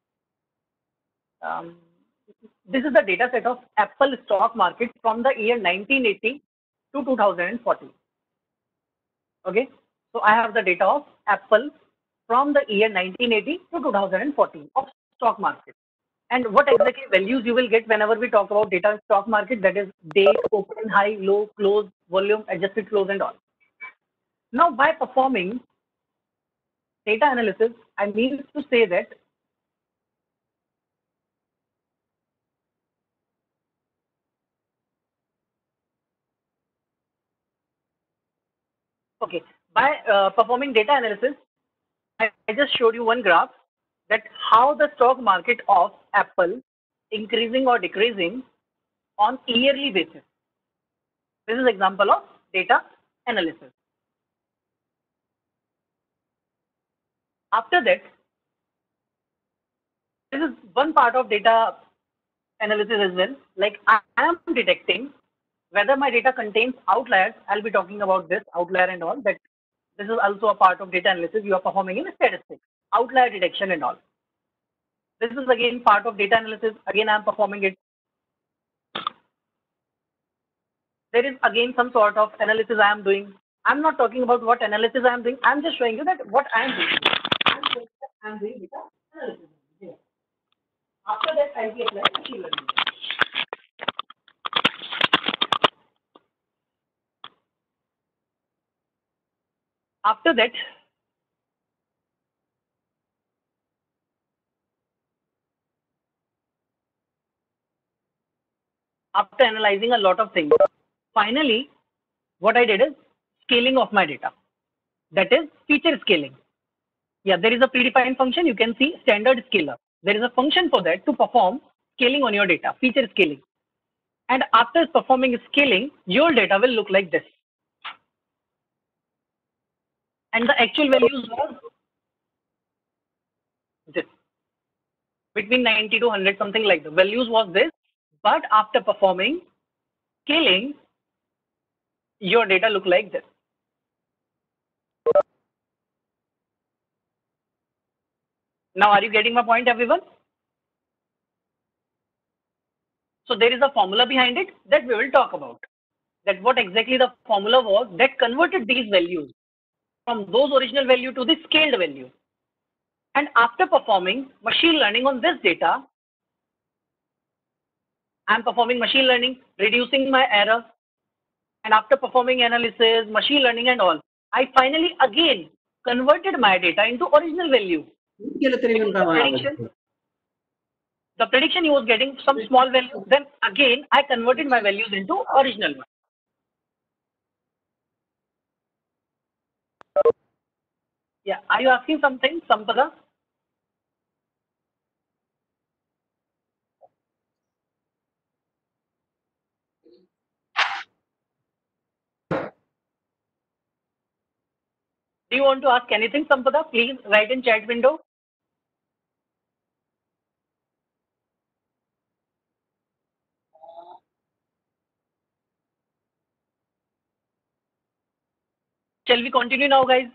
this is the data set of Apple stock market from the year 1980 to 2040. Okay. So I have the data of Apple from the year 1980 to 2014 of stock market. And what exactly values you will get whenever we talk about data in stock market, that is date, open, high, low, close, volume, adjusted close, and all. Now, by performing data analysis, I mean to say that okay, by performing data analysis, I just showed you one graph that how the stock market of Apple increasing or decreasing on yearly basis. This is example of data analysis. After that, this is one part of data analysis as well. Like I am detecting whether my data contains outliers. I'll be talking about this outlier and all that. This is also a part of data analysis you are performing in statistics, outlier detection and all. This is again part of data analysis. Again, I am performing it. There is again some sort of analysis I am doing. I'm not talking about what analysis I am doing. I'm just showing you that what I am doing. I'm doing data analysis. Here. After that, I'll be applying machine learning. After that, after analyzing a lot of things, finally, what I did is scaling of my data. That is feature scaling. Yeah, there is a predefined function. You can see standard scaler. There is a function for that to perform scaling on your data, feature scaling. And after performing scaling, your data will look like this. And the actual values was this. Between 90 to 100, something like the values was this. But after performing scaling, your data look like this. Now, are you getting my point, everyone? So there is a formula behind it that we will talk about. That what exactly the formula was that converted these values from those original value to the scaled value. And after performing machine learning on this data, I'm performing machine learning, reducing my error. And after performing analysis, machine learning and all, I finally again converted my data into original value. The prediction he was getting some small value, then again I converted my values into original one. Yeah, are you asking something, Sampada? Do you want to ask anything, Sampada? Please write in chat window. Shall we continue now, guys?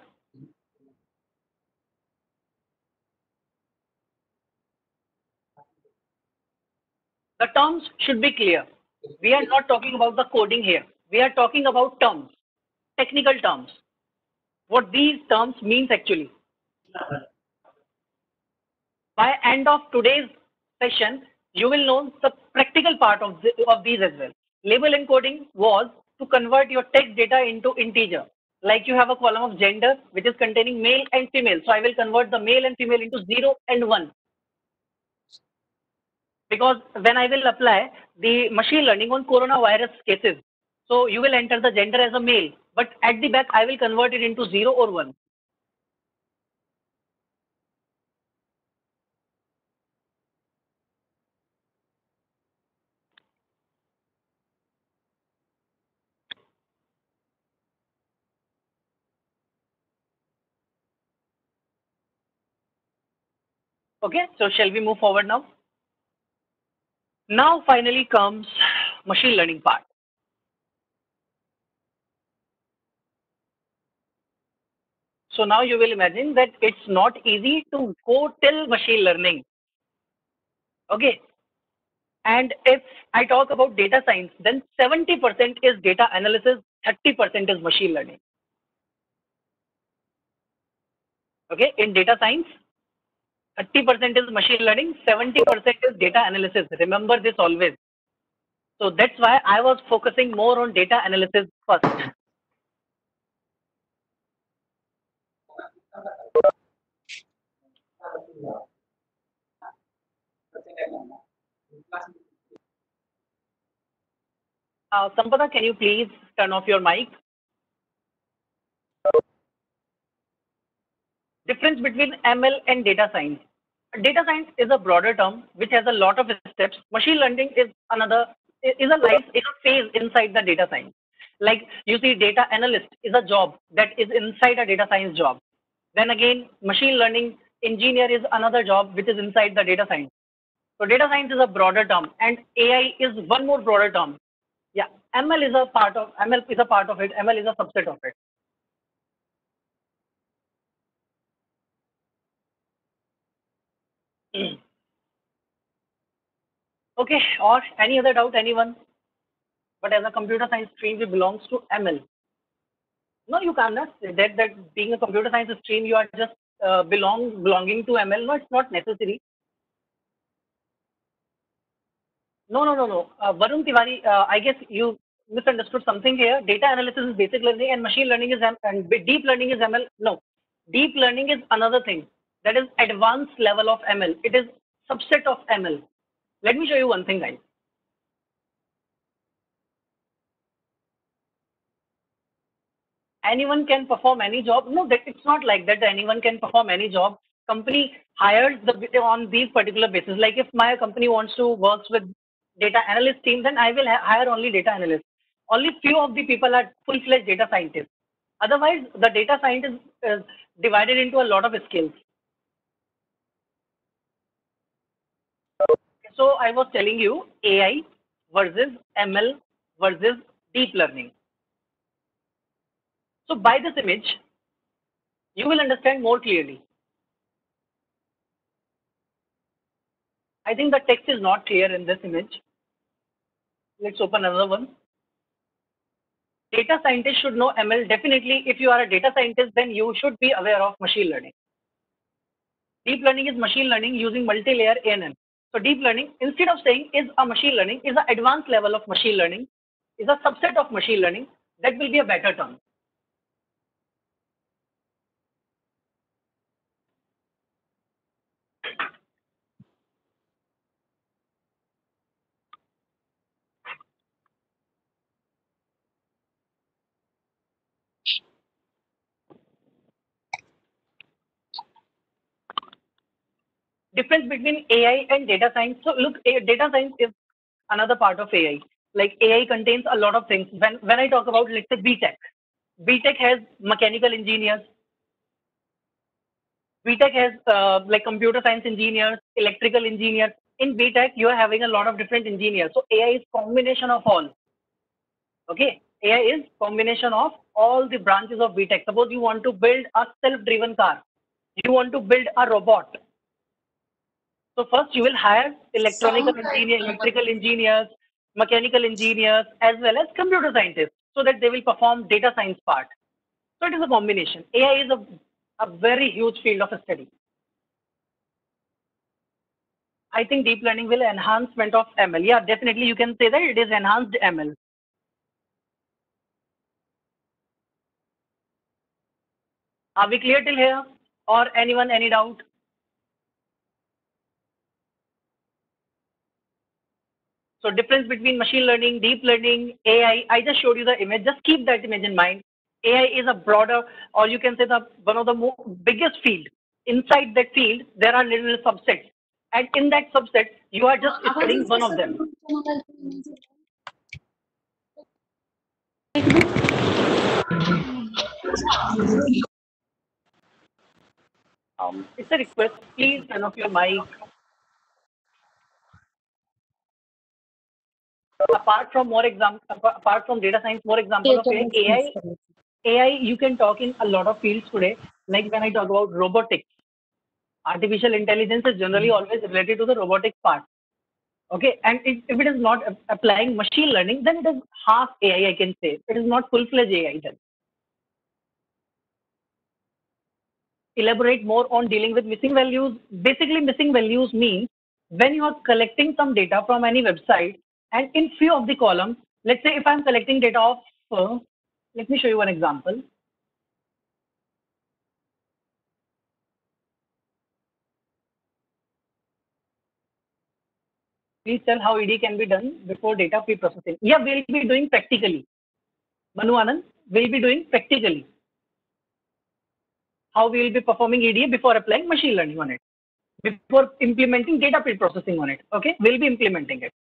The terms should be clear. We are not talking about the coding here. We are talking about terms, technical terms. What these terms means actually. By end of today's session, you will know the practical part of these as well. Label encoding was to convert your text data into integer. Like you have a column of gender which is containing male and female. So I will convert the male and female into 0 and 1. Because when I will apply the machine learning on coronavirus cases, so you will enter the gender as a male, but at the back I will convert it into 0 or 1. Okay, so shall we move forward now? Now finally comes machine learning part. So now you will imagine that it's not easy to go till machine learning. Okay. And if I talk about data science, then 70% is data analysis, 30% is machine learning. Okay, in data science, 30% is machine learning, 70% is data analysis. Remember this always. So that's why I was focusing more on data analysis first. Sampada, can you please turn off your mic? Difference between ML and data science. Data science is a broader term which has a lot of steps. Machine learning is a phase inside the data science. Like you see, data analyst is a job that is inside a data science job. Then again, machine learning engineer is another job which is inside the data science. So data science is a broader term, and AI is one more broader term. Yeah, ML is a part of it. ML is a subset of it. Okay, or any other doubt, anyone? But as a computer science stream, it belongs to ML. No, you cannot say that being a computer science stream, you are just belonging to ML. No, it's not necessary. No. Varun Tiwari, I guess you misunderstood something here. Data analysis is basic learning, and machine learning is and deep learning is ML. No, deep learning is another thing. That is advanced level of ML. It is subset of ML. Let me show you one thing, guys. Anyone can perform any job. No, that it's not like that. Anyone can perform any job. Company hires on these particular basis. Like if my company wants to work with data analyst team, then I will hire only data analysts. Only few of the people are full-fledged data scientists. Otherwise, the data scientist is divided into a lot of skills. So I was telling you AI versus ML versus deep learning. So by this image, you will understand more clearly. I think the text is not clear in this image. Let's open another one. Data scientists should know ML. Definitely, if you are a data scientist, then you should be aware of machine learning. Deep learning is machine learning using multi-layer ANN. So deep learning, instead of saying is a machine learning, is an advanced level of machine learning, is a subset of machine learning. That will be a better term. Difference between AI and data science. So look, data science is another part of AI. Like AI contains a lot of things. When I talk about, let's say BTech, BTech has mechanical engineers. BTech has like computer science engineers, electrical engineers. In BTech, you are having a lot of different engineers. So AI is combination of all. Okay, AI is combination of all the branches of BTech. Suppose you want to build a self-driven car, you want to build a robot. So first you will hire electrical engineers, mechanical engineers, as well as computer scientists, so that they will perform data science part. So it is a combination. AI is a very huge field of study. I think deep learning will enhancement of ML. Yeah, definitely you can say that it is enhanced ML. Are we clear till here? Or anyone, any doubt? So difference between machine learning, deep learning, AI, I just showed you the image. Just keep that image in mind. AI is a broader, or you can say one of the biggest field. Inside that field, there are little subsets. And in that subset, you are just studying one of them. It's a request, please turn off your mic. Apart from data science, more example of AI, you can talk in a lot of fields today. Like when I talk about robotics, artificial intelligence is generally always related to the robotics part. Okay, and if it is not applying machine learning, then it is half AI, I can say. It is not full-fledged AI then. Elaborate more on dealing with missing values. Basically, missing values means when you are collecting some data from any website, and in few of the columns, let's say if I'm collecting data of, let me show you one example. Please tell how ED can be done before data pre-processing. Yeah, we'll be doing practically. Manu Anand, we'll be doing practically. How we will be performing EDA before applying machine learning on it, before implementing data pre-processing on it. Okay, we'll be implementing it.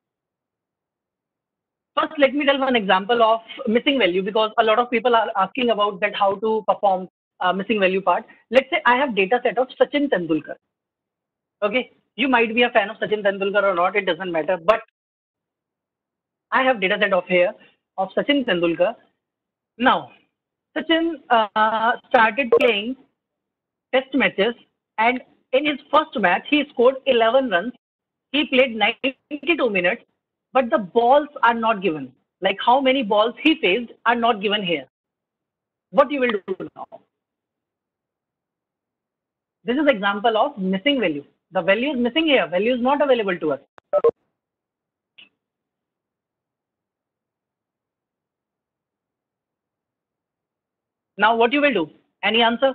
First, let me tell one example of missing value, because a lot of people are asking about that how to perform missing value part. Let's say I have data set of Sachin Tendulkar. Okay, you might be a fan of Sachin Tendulkar or not, it doesn't matter, but I have data set of here of Sachin Tendulkar. Now, Sachin started playing test matches, and in his first match, he scored 11 runs. He played 92 minutes, but the balls are not given. Like how many balls he faced are not given here. What you will do now? This is example of missing value. The value is missing here. Value is not available to us. Now what you will do? Any answer?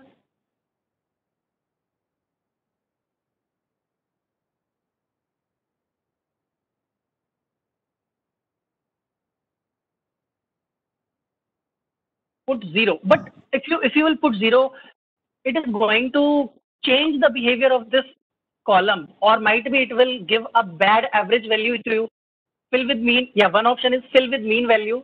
Put 0. But if you will put 0, it is going to change the behavior of this column, or might be it will give a bad average value to you. Fill with mean. Yeah, one option is fill with mean value.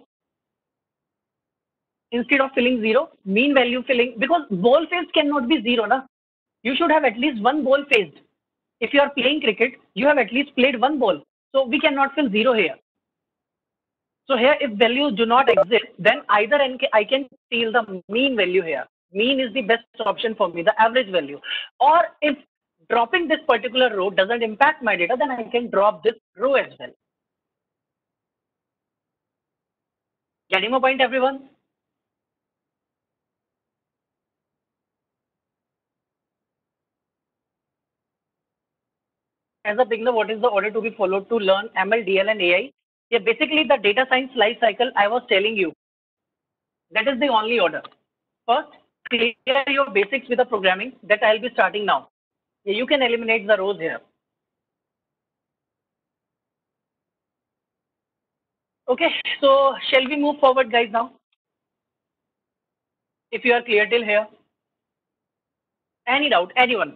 Instead of filling 0, mean value filling, because ball phase cannot be 0, na? You should have at least one ball phased. If you are playing cricket, you have at least played one ball. So we cannot fill 0 here. So here, if values do not exist, then either I can steal the mean value here. Mean is the best option for me, the average value. Or if dropping this particular row doesn't impact my data, then I can drop this row as well. Getting my point, everyone? As a beginner, what is the order to be followed to learn ML, DL, and AI? Yeah, basically the data science life cycle I was telling you. That is the only order. First, clear your basics with the programming that I'll be starting now. Yeah, you can eliminate the rows here. Okay, so shall we move forward, guys, now? If you are clear till here. Any doubt, anyone?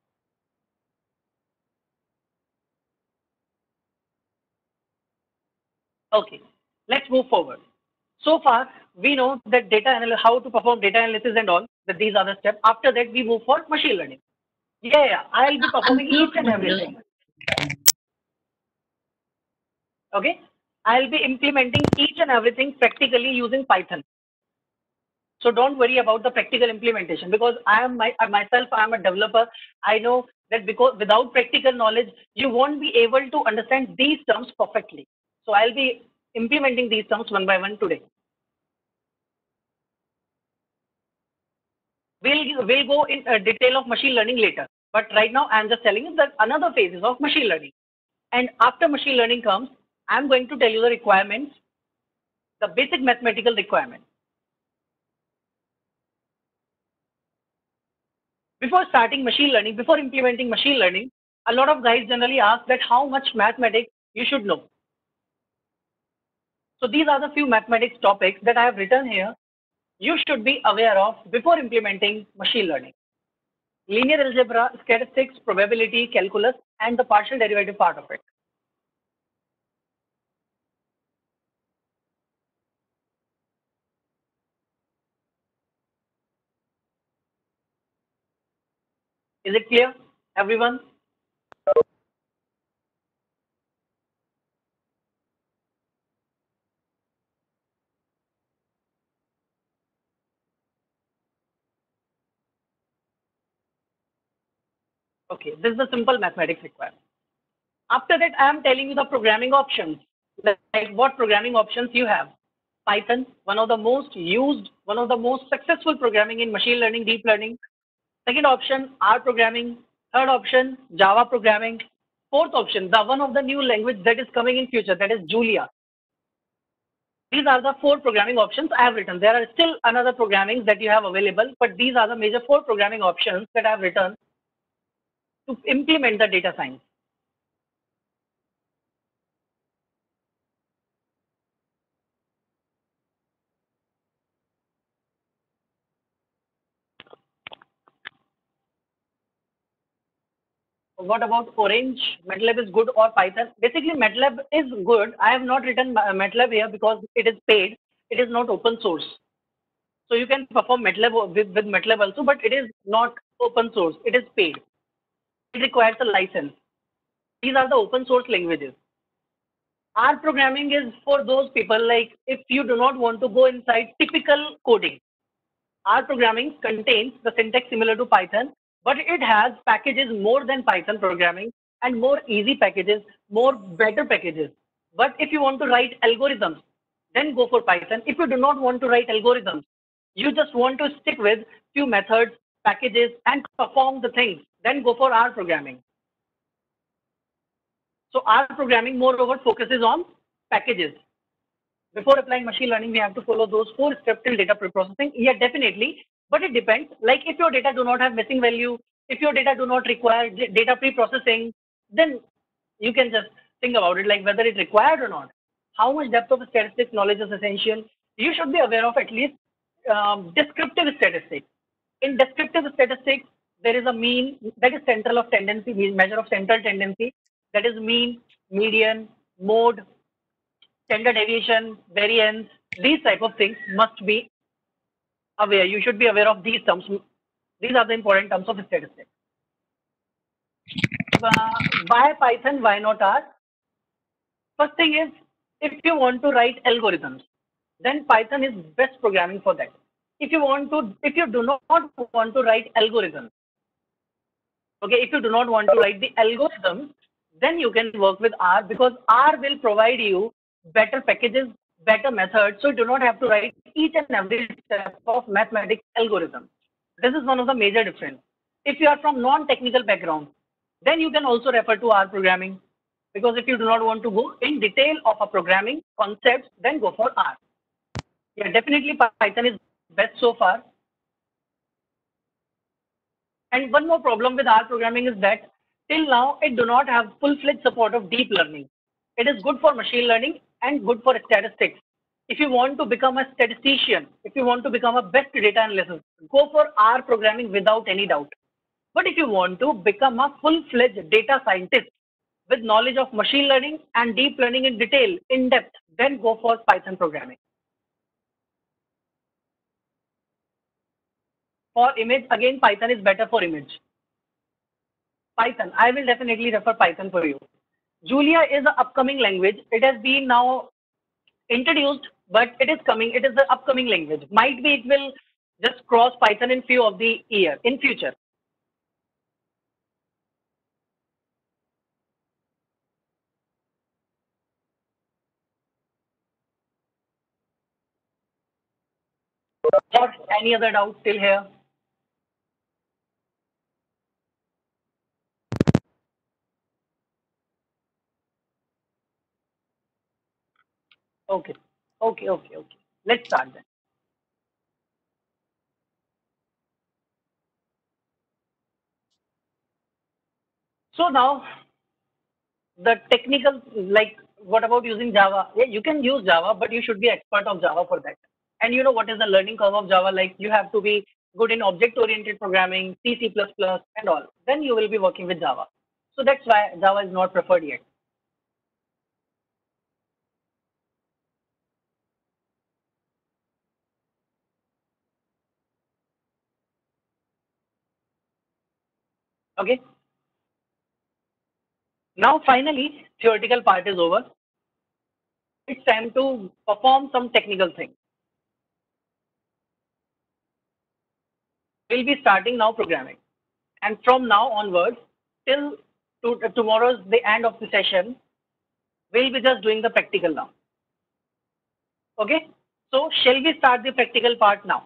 Okay, let's move forward. So far, we know that how to perform data analysis and all, that these are the steps. After that, we move for machine learning. Yeah, I'll be performing each and everything. Okay, I'll be implementing each and everything practically using Python. So don't worry about the practical implementation, because I am myself, I am a developer. I know that because without practical knowledge, you won't be able to understand these terms perfectly. So I'll be implementing these terms one by one today. We'll go in detail of machine learning later. But right now, I'm just telling you that another phase is of machine learning. And after machine learning comes, I'm going to tell you the requirements, the basic mathematical requirements. Before starting machine learning, before implementing machine learning, a lot of guys generally ask that how much mathematics you should know. So these are the few mathematics topics that I have written here you should be aware of before implementing machine learning. Linear algebra, statistics, probability, calculus, and the partial derivative part of it. Is it clear, everyone? Okay, this is the simple mathematics requirement. After that, I am telling you the programming options, like what programming options you have. Python, one of the most used, one of the most successful programming in machine learning, deep learning. Second option, R programming. Third option, Java programming. Fourth option, the one of the new language that is coming in future, that is Julia. These are the four programming options I have written. There are still another programming that you have available, but these are the major four programming options that I have written to implement the data science. What about Orange? MATLAB is good or Python? Basically, MATLAB is good. I have not written MATLAB here because it is paid. It is not open source. So you can perform MATLAB with MATLAB also, but it is not open source. It is paid. It requires a license. These are the open source languages. R programming is for those people like if you do not want to go inside typical coding. R programming contains the syntax similar to Python, but it has packages more than Python programming and more easy packages, more better packages. But if you want to write algorithms, then go for Python. If you do not want to write algorithms, you just want to stick with few methods, packages, and perform the things, then go for R programming. So R programming moreover focuses on packages. Before applying machine learning, we have to follow those 4 steps till data preprocessing. Yeah, definitely, but it depends. Like if your data do not have missing value, if your data do not require data preprocessing, then you can just think about it like whether it required or not. How much depth of statistics knowledge is essential? You should be aware of at least descriptive statistics. In descriptive statistics, there is a mean that is central of tendency, measure of central tendency, that is mean, median, mode, standard deviation, variance, these type of things must be aware. You should be aware of these terms. These are the important terms of statistics. Why Python? Why not R? First thing is, if you want to write algorithms, then Python is best programming for that. If you do not want to write algorithms, okay, if you do not want to write the algorithms, then you can work with R because R will provide you better packages, better methods, so you do not have to write each and every step of mathematics algorithm. This is one of the major difference. If you are from non-technical background, then you can also refer to R programming because if you do not want to go in detail of a programming concepts, then go for R. Yeah, definitely Python is best so far. And one more problem with R programming is that till now it do not have full-fledged support of deep learning. It is good for machine learning and good for statistics. If you want to become a statistician, if you want to become a best data analyst, go for R programming without any doubt. But if you want to become a full-fledged data scientist with knowledge of machine learning and deep learning in detail, in depth, then go for Python programming. For image, again, Python is better for image. Python, I will definitely refer Python for you. Julia is an upcoming language. It has been now introduced, but it is coming. It is the upcoming language. Might be it will just cross Python in few of the year in future. Or any other doubt till here? Okay. Okay. Let's start then. So now the technical, like what about using Java? Yeah, you can use Java, but you should be expert of Java for that. And you know what is the learning curve of Java? Like you have to be good in object-oriented programming, C++, and all. Then you will be working with Java. So that's why Java is not preferred yet. Okay. Now finally, theoretical part is over. It's time to perform some technical things. We'll be starting now programming. And from now onwards, till tomorrow's the end of the session, we'll be just doing the practical now. Okay? So shall we start the practical part now?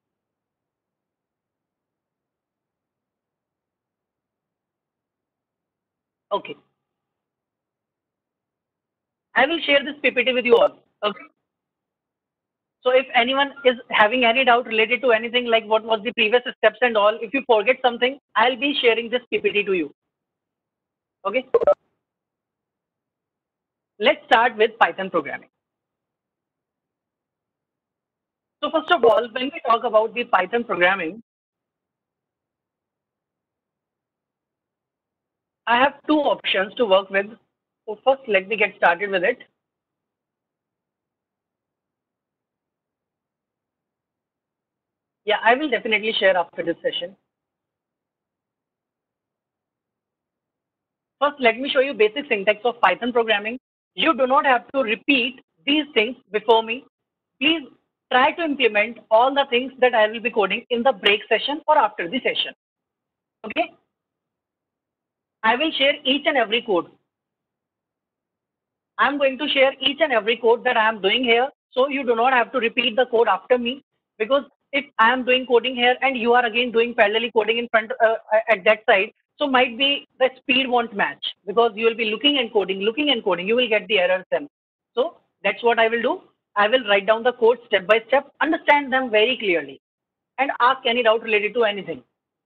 Okay. I will share this PPT with you all. Okay. So if anyone is having any doubt related to anything like what was the previous steps and all, if you forget something, I'll be sharing this PPT to you. Okay. Let's start with Python programming. So first of all, when we talk about the Python programming, I have two options to work with. So first, let me get started with it. Yeah, I will definitely share after this session. First, let me show you basic syntax of Python programming. You do not have to repeat these things before me. Please try to implement all the things that I will be coding in the break session or after the session. Okay? I will share each and every code. I'm going to share each and every code that I am doing here. So you do not have to repeat the code after me, because if I am doing coding here and you are again doing parallelly coding in front at that side, so might be the speed won't match, because you will be looking and coding, you will get the errors then. So that's what I will do. I will write down the code step by step, understand them very clearly, and ask any doubt related to anything.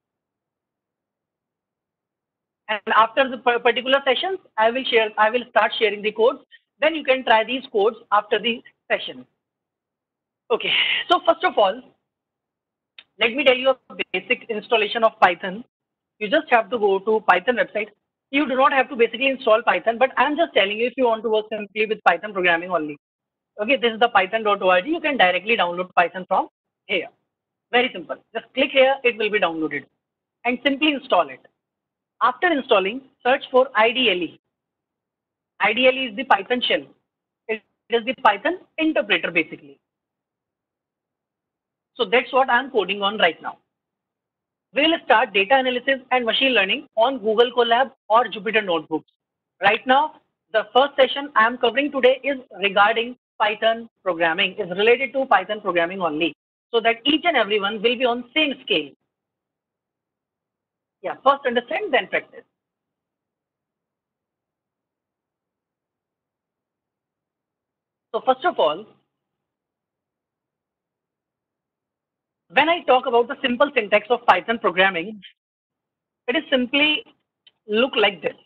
And after the particular sessions, I will start sharing the codes. Then you can try these codes after the session. Okay, so first of all, let me tell you a basic installation of Python. You just have to go to Python website. You do not have to basically install Python, but I'm just telling you if you want to work simply with Python programming only. Okay, this is the python.org. You can directly download Python from here. Very simple. Just click here, it will be downloaded. And simply install it. After installing, search for IDLE. IDLE is the Python shell. It is the Python interpreter basically. So that's what I'm coding on right now. We'll start data analysis and machine learning on Google Colab or Jupyter Notebooks. Right now, the first session I am covering today is regarding Python programming, is related to Python programming only, so that each and everyone will be on same scale. Yeah, first understand, then practice. So first of all, when I talk about the simple syntax of Python programming, it is simply look like this.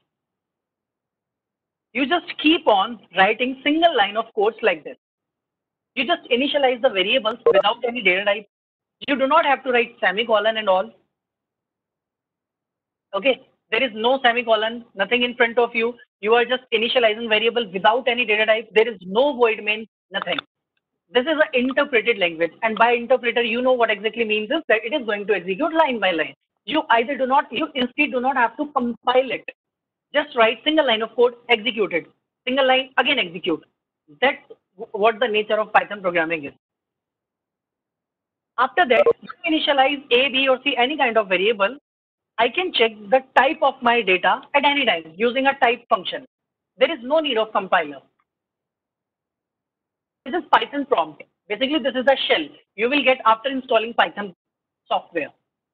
You just keep on writing single line of codes like this. You just initialize the variables without any data type. You do not have to write semicolon and all. Okay, there is no semicolon, nothing in front of you. You are just initializing variable without any data type. There is no void main, nothing. This is an interpreted language, and by interpreter, you know what exactly means is that it is going to execute line by line. You instead do not have to compile it. Just write single line of code, execute it. Single line, again execute. That's what the nature of Python programming is. After that, you initialize A, B, or C, any kind of variable. I can check the type of my data at any time using a type function. There is no need of compiler. This is Python prompt. Basically, this is the shell you will get after installing Python software.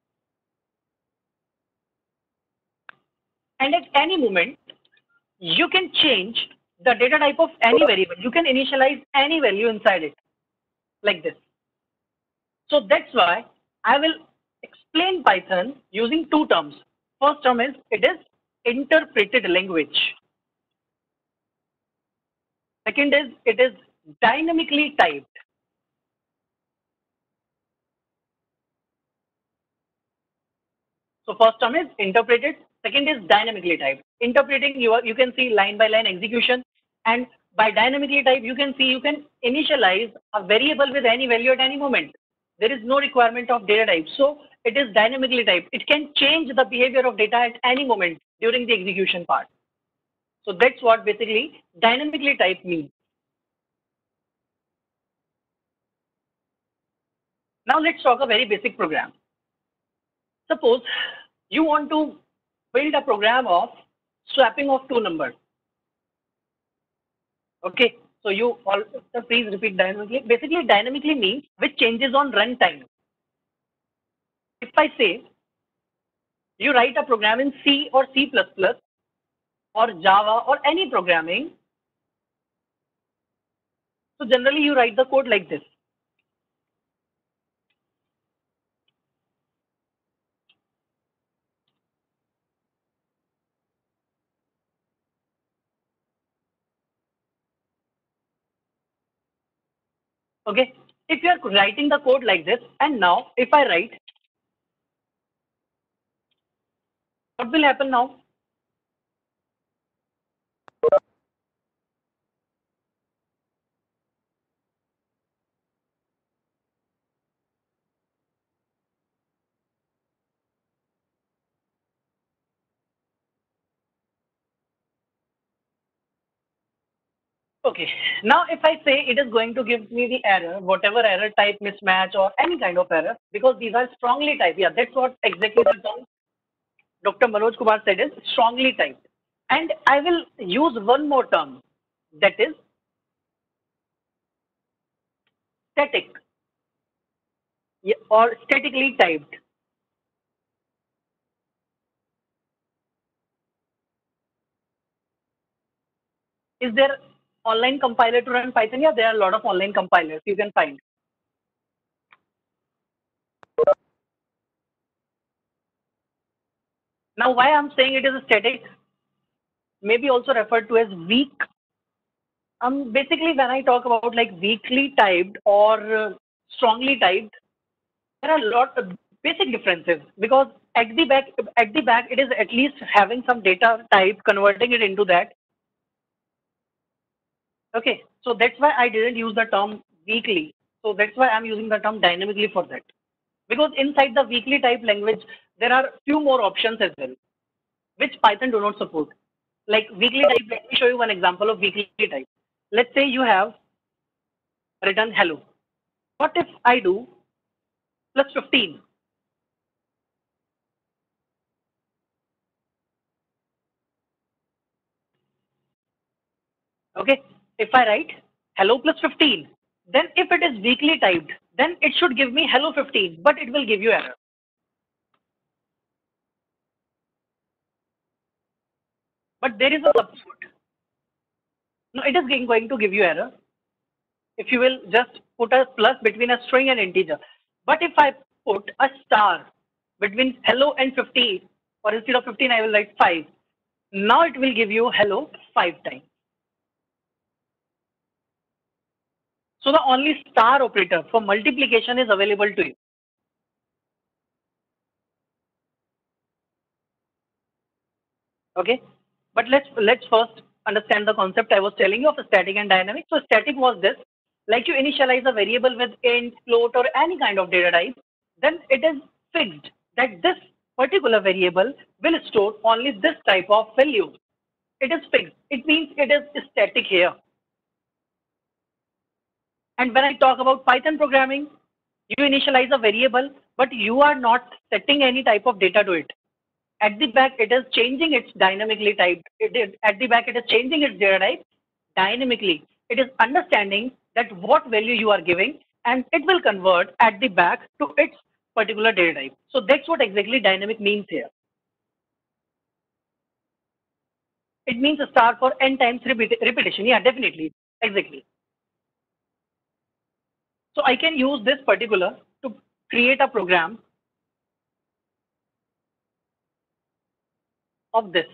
And at any moment, you can change the data type of any variable. You can initialize any value inside it, like this. So that's why I will explain Python using two terms. First term is, it is interpreted language. Second is, it is dynamically typed. So first term is interpreted, second is dynamically typed. Interpreting, you can see line by line execution, and by dynamically typed, you can see you can initialize a variable with any value at any moment. There is no requirement of data type. So it is dynamically typed. It can change the behavior of data at any moment during the execution part. So that's what basically dynamically typed means. Now let's talk a very basic program. Suppose you want to build a program of swapping of two numbers. Okay, so you all please repeat dynamically. Basically, dynamically means which changes on runtime. If I say you write a program in C or C++ or Java or any programming, so generally you write the code like this. Okay, if you are writing the code like this, and now if I write, what will happen now? Okay, now if I say it is going to give me the error, whatever error type, mismatch, or any kind of error, because these are strongly typed. Yeah, that's what exactly the term Dr. Manoj Kumar said is strongly typed. And I will use one more term, that is static or statically typed. Is there online compiler to run Python? Yeah, there are a lot of online compilers you can find. Now, why I'm saying it is static, maybe also referred to as weak. Basically, when I talk about like weakly typed or strongly typed, there are a lot of basic differences, because at the back it is at least having some data type, converting it into that. Okay, so that's why I didn't use the term weakly. So that's why I'm using the term dynamically for that. Because inside the weakly type language, there are few more options as well, which Python do not support. Like weakly type, let me show you one example of weakly type. Let's say you have written hello. What if I do plus 15? Okay, if I write hello plus 15, then if it is weakly typed, then it should give me hello 15, but it will give you error. But there is a substitute. No, it is going to give you error if you will just put a plus between a string and integer. But if I put a star between hello and 15, or instead of 15, I will write 5. Now it will give you hello 5 times. So the only star operator for multiplication is available to you. Okay, but let's first understand the concept I was telling you of static and dynamic. So static was this, like you initialize a variable with int, float, or any kind of data type, then it is fixed that this particular variable will store only this type of value. it is fixed. It means it is static here. And when I talk about Python programming, you initialize a variable, but you are not setting any type of data to it. At the back, it is changing its dynamically typed. At the back, it is changing its data type dynamically. It is understanding that what value you are giving, and it will convert at the back to its particular data type. So that's what exactly dynamic means here. It means a star for n times repetition. Yeah, definitely. Exactly. So I can use this particular to create a program of this.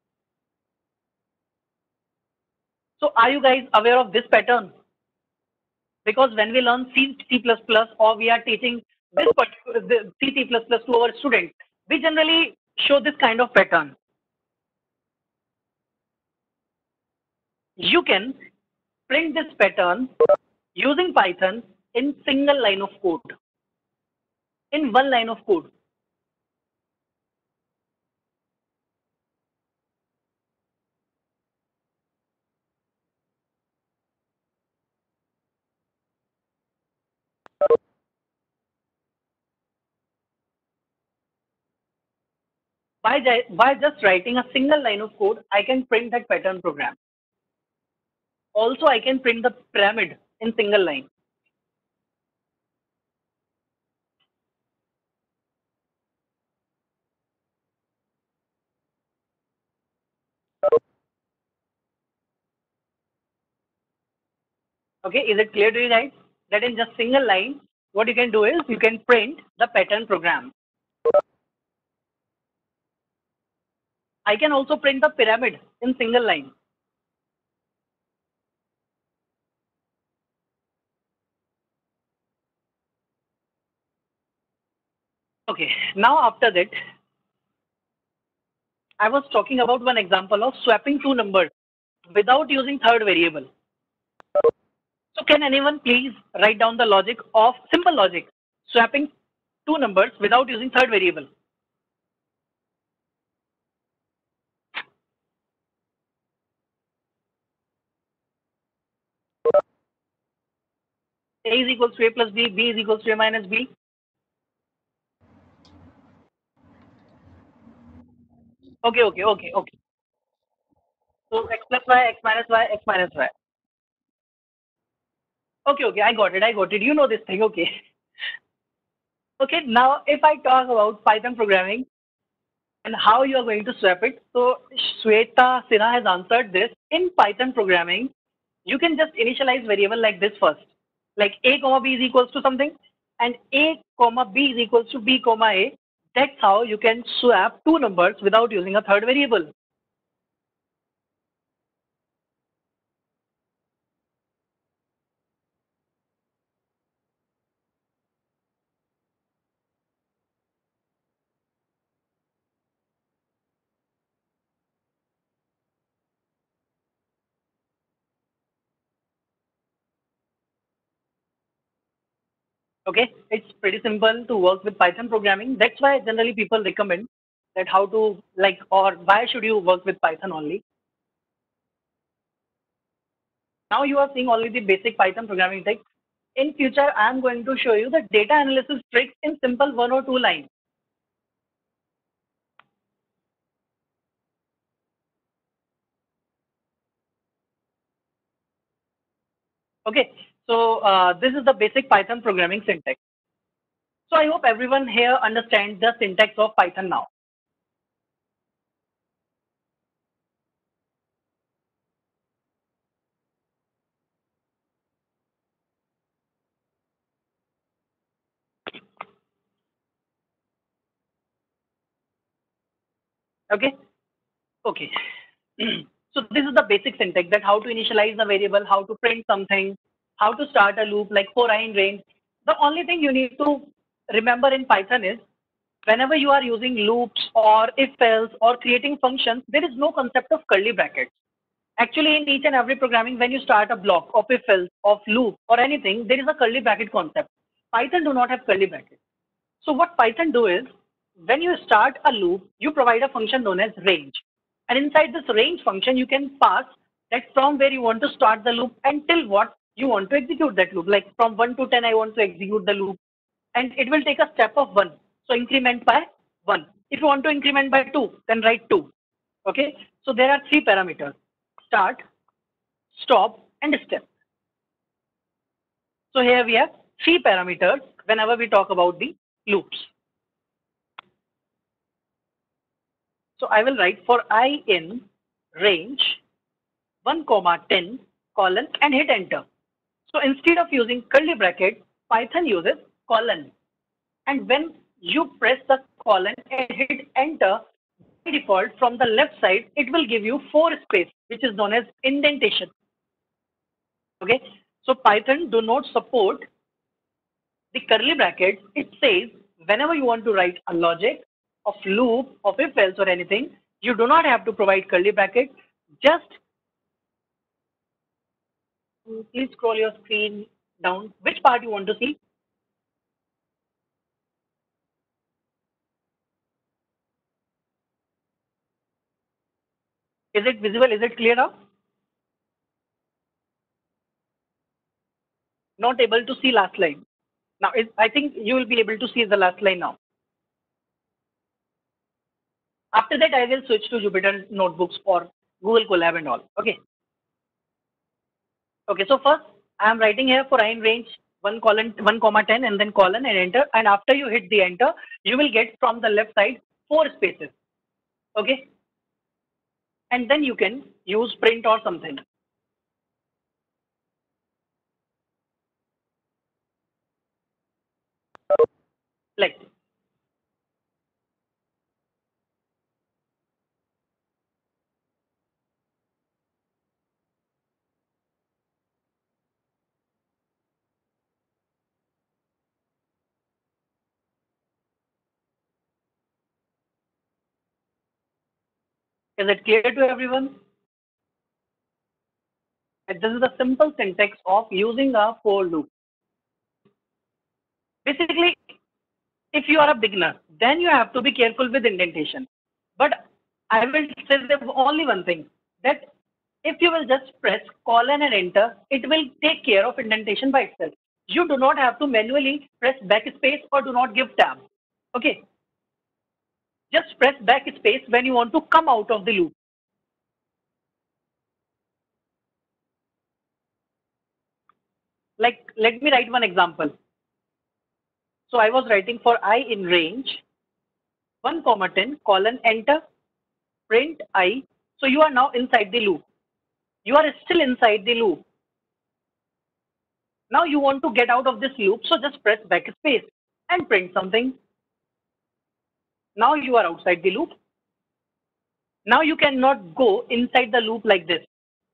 So are you guys aware of this pattern? Because when we learn C, C++ or we are teaching this particular C, C++ to our students, we generally show this kind of pattern. You can print this pattern using Python in single line of code, in one line of code. By just writing a single line of code, I can print that pattern program. Also, I can print the pyramid in single line. Okay, is it clear to you guys? That in just single line, what you can do is you can print the pattern program. I can also print the pyramid in single line. Okay, now after that, I was talking about one example of swapping two numbers without using third variable. So can anyone please write down the logic of simple logic, swapping two numbers without using third variable? A is equals to A plus B, B is equals to A minus B. Okay. So x plus y, x minus y, x minus y. Okay, I got it. You know this thing, okay. Okay, now if I talk about Python programming and how you are going to swap it, so Shweta Sinha has answered this. In Python programming, you can just initialize variable like this first, like a comma b is equals to something, and a comma b is equals to b comma a. That's how you can swap two numbers without using a third variable. Okay, it's pretty simple to work with Python programming. That's why generally people recommend that how to like, or why should you work with Python only. Now you are seeing only the basic Python programming text. In future, I am going to show you the data analysis tricks in simple one or two lines. Okay, so this is the basic Python programming syntax. So I hope everyone here understands the syntax of Python now. Okay. So this is the basic syntax, that how to initialize the variable, how to print something, how to start a loop like for I in range. The only thing you need to remember in Python is whenever you are using loops or if else or creating functions, there is no concept of curly brackets. Actually, in each and every programming, when you start a block of if else, of loop or anything, there is a curly bracket concept. Python do not have curly brackets. So what Python do is, when you start a loop, you provide a function known as range. And inside this range function, you can pass that from where you want to start the loop until what you want to execute that loop. Like from 1 to 10, I want to execute the loop, and it will take a step of 1. So increment by 1. If you want to increment by 2, then write 2. Okay. So there are 3 parameters: start, stop, and step. So here we have 3 parameters whenever we talk about the loops. So I will write for I in range 1 comma 10 colon and hit enter. So instead of using curly bracket, Python uses colon. And when you press the colon and hit enter, by default from the left side, it will give you 4 space, which is known as indentation. Okay. So Python do not support the curly brackets. It says whenever you want to write a logic of loop, of if else or anything, you do not have to provide curly brackets. Just please scroll your screen down. Which part you want to see? Is it visible? Is it clear now? Not able to see last line. Now, I think you will be able to see the last line now. After that, I will switch to Jupyter Notebooks or Google Colab and all. Okay. Okay. So first, I am writing here for I in range 1 colon 1 comma 10 and then colon and enter. And after you hit the enter, you will get from the left side 4 spaces. Okay. And then you can use print or something. Like is it clear to everyone? This is the simple syntax of using a for loop. Basically, if you are a beginner, then you have to be careful with indentation. But I will say only one thing, that if you will just press colon and enter, it will take care of indentation by itself. You do not have to manually press backspace or do not give tab. Okay. Just press backspace when you want to come out of the loop. Like, let me write one example. So I was writing for I in range 1 comma 10 colon enter print I. So you are now inside the loop. You are still inside the loop. Now you want to get out of this loop, so just press backspace and print something. Now you are outside the loop. Now you cannot go inside the loop like this.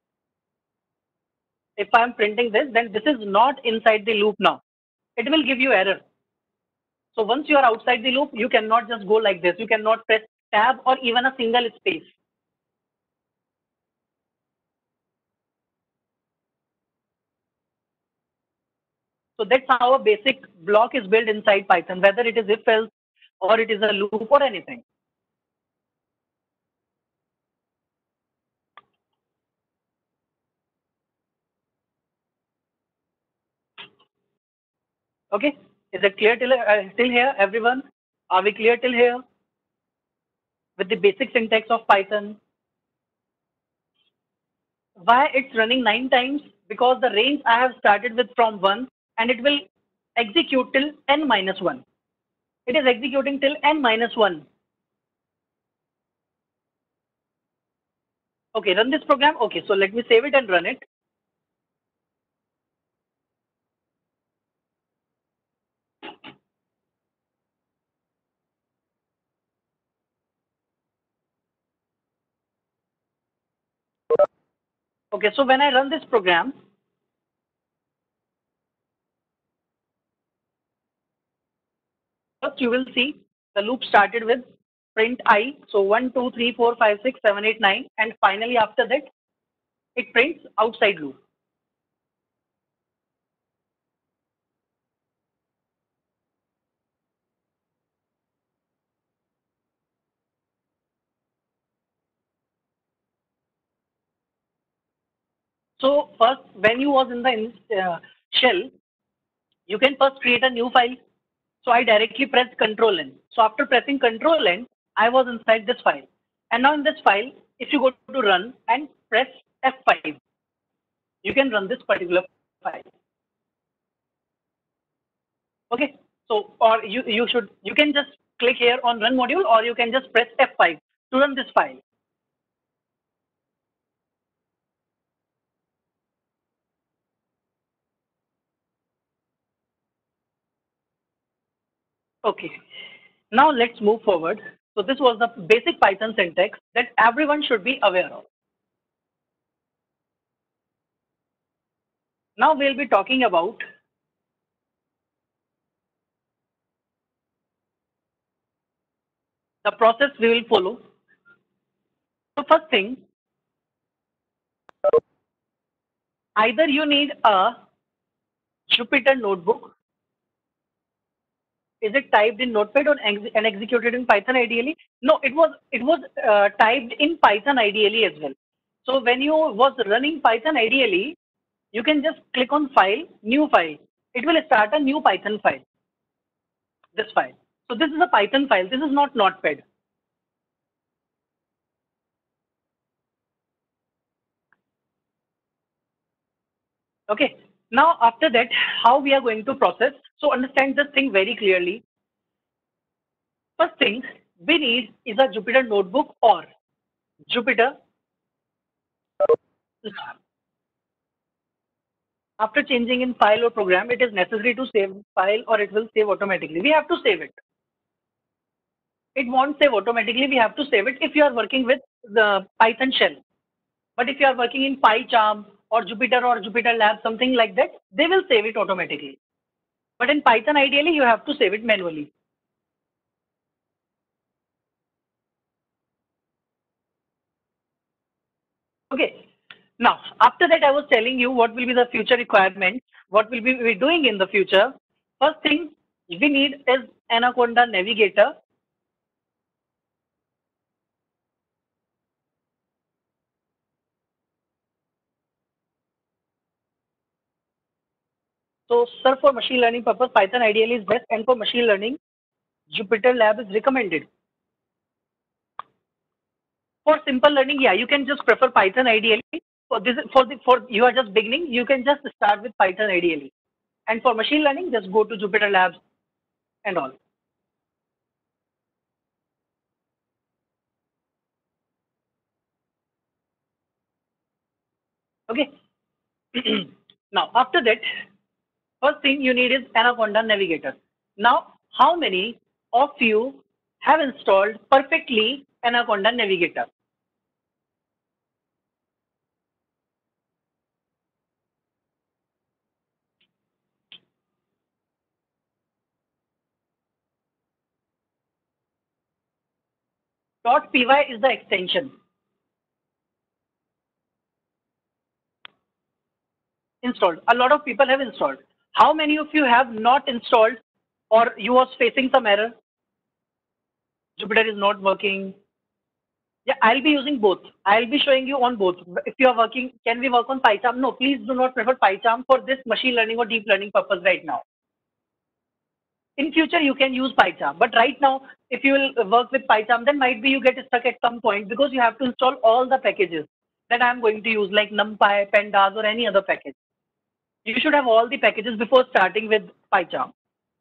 If I am printing this, then this is not inside the loop now. It will give you error. So once you are outside the loop, you cannot just go like this. You cannot press tab or even a single space. So that's how a basic block is built inside Python, whether it is if else or it is a loop or anything. Okay, is it clear till here, everyone? Are we clear till here with the basic syntax of Python? Why it's running 9 times? Because the range I have started with from 1 and it will execute till n minus 1. It is executing till n minus 1. Okay, run this program. Okay, so let me save it and run it. Okay, so when I run this program, first you will see the loop started with print I. So 1, 2, 3, 4, 5, 6, 7, 8, 9, and finally after that it prints outside loop. So first, when you was in the shell, you can first create a new file. So I directly pressed Control N. So after pressing Control N, I was inside this file. And now in this file, if you go to run and press F5, you can run this particular file. Okay. So or you can just click here on run module, or you can just press F5 to run this file. Okay. Now let's move forward. So this was the basic Python syntax that everyone should be aware of. Now we'll be talking about the process we will follow. So first thing, either you need a Jupyter notebook. Is it typed in Notepad or and executed in Python ideally? No, it was typed in Python ideally as well. So when you was running Python ideally, you can just click on File, New File. It will start a new Python file. This file. So this is a Python file. This is not Notepad. Okay. Now after that, how we are going to process? So understand this thing very clearly. First thing we need is a Jupyter notebook or Jupyter. After changing in file or program, it is necessary to save file or it will save automatically. We have to save it. It won't save automatically. We have to save it if you are working with the Python shell. But if you are working in PyCharm or Jupyter Lab, something like that, they will save it automatically. But in Python, ideally, you have to save it manually. Okay. Now, after that, I was telling you what will be the future requirements, what will we doing in the future. First thing we need is Anaconda Navigator. So, sir, for machine learning purpose, Python ideally is best, and for machine learning, Jupyter Lab is recommended. For simple learning, yeah, you can just prefer Python ideally. For you are just beginning, you can just start with Python ideally. And for machine learning, just go to Jupyter Labs and all. Okay. Now, after that, first thing you need is Anaconda Navigator. Now, how many of you have installed perfectly Anaconda Navigator? .py is the extension. Installed. A lot of people have installed. How many of you have not installed, or you was facing some error? Jupyter is not working. Yeah, I'll be using both. I'll be showing you on both. If you are working, can we work on PyCharm? No, please do not prefer PyCharm for this machine learning or deep learning purpose right now. In future, you can use PyCharm, but right now, if you will work with PyCharm, then might be you get stuck at some point because you have to install all the packages that I'm going to use, like NumPy, Pandas, or any other package. You should have all the packages before starting with PyCharm.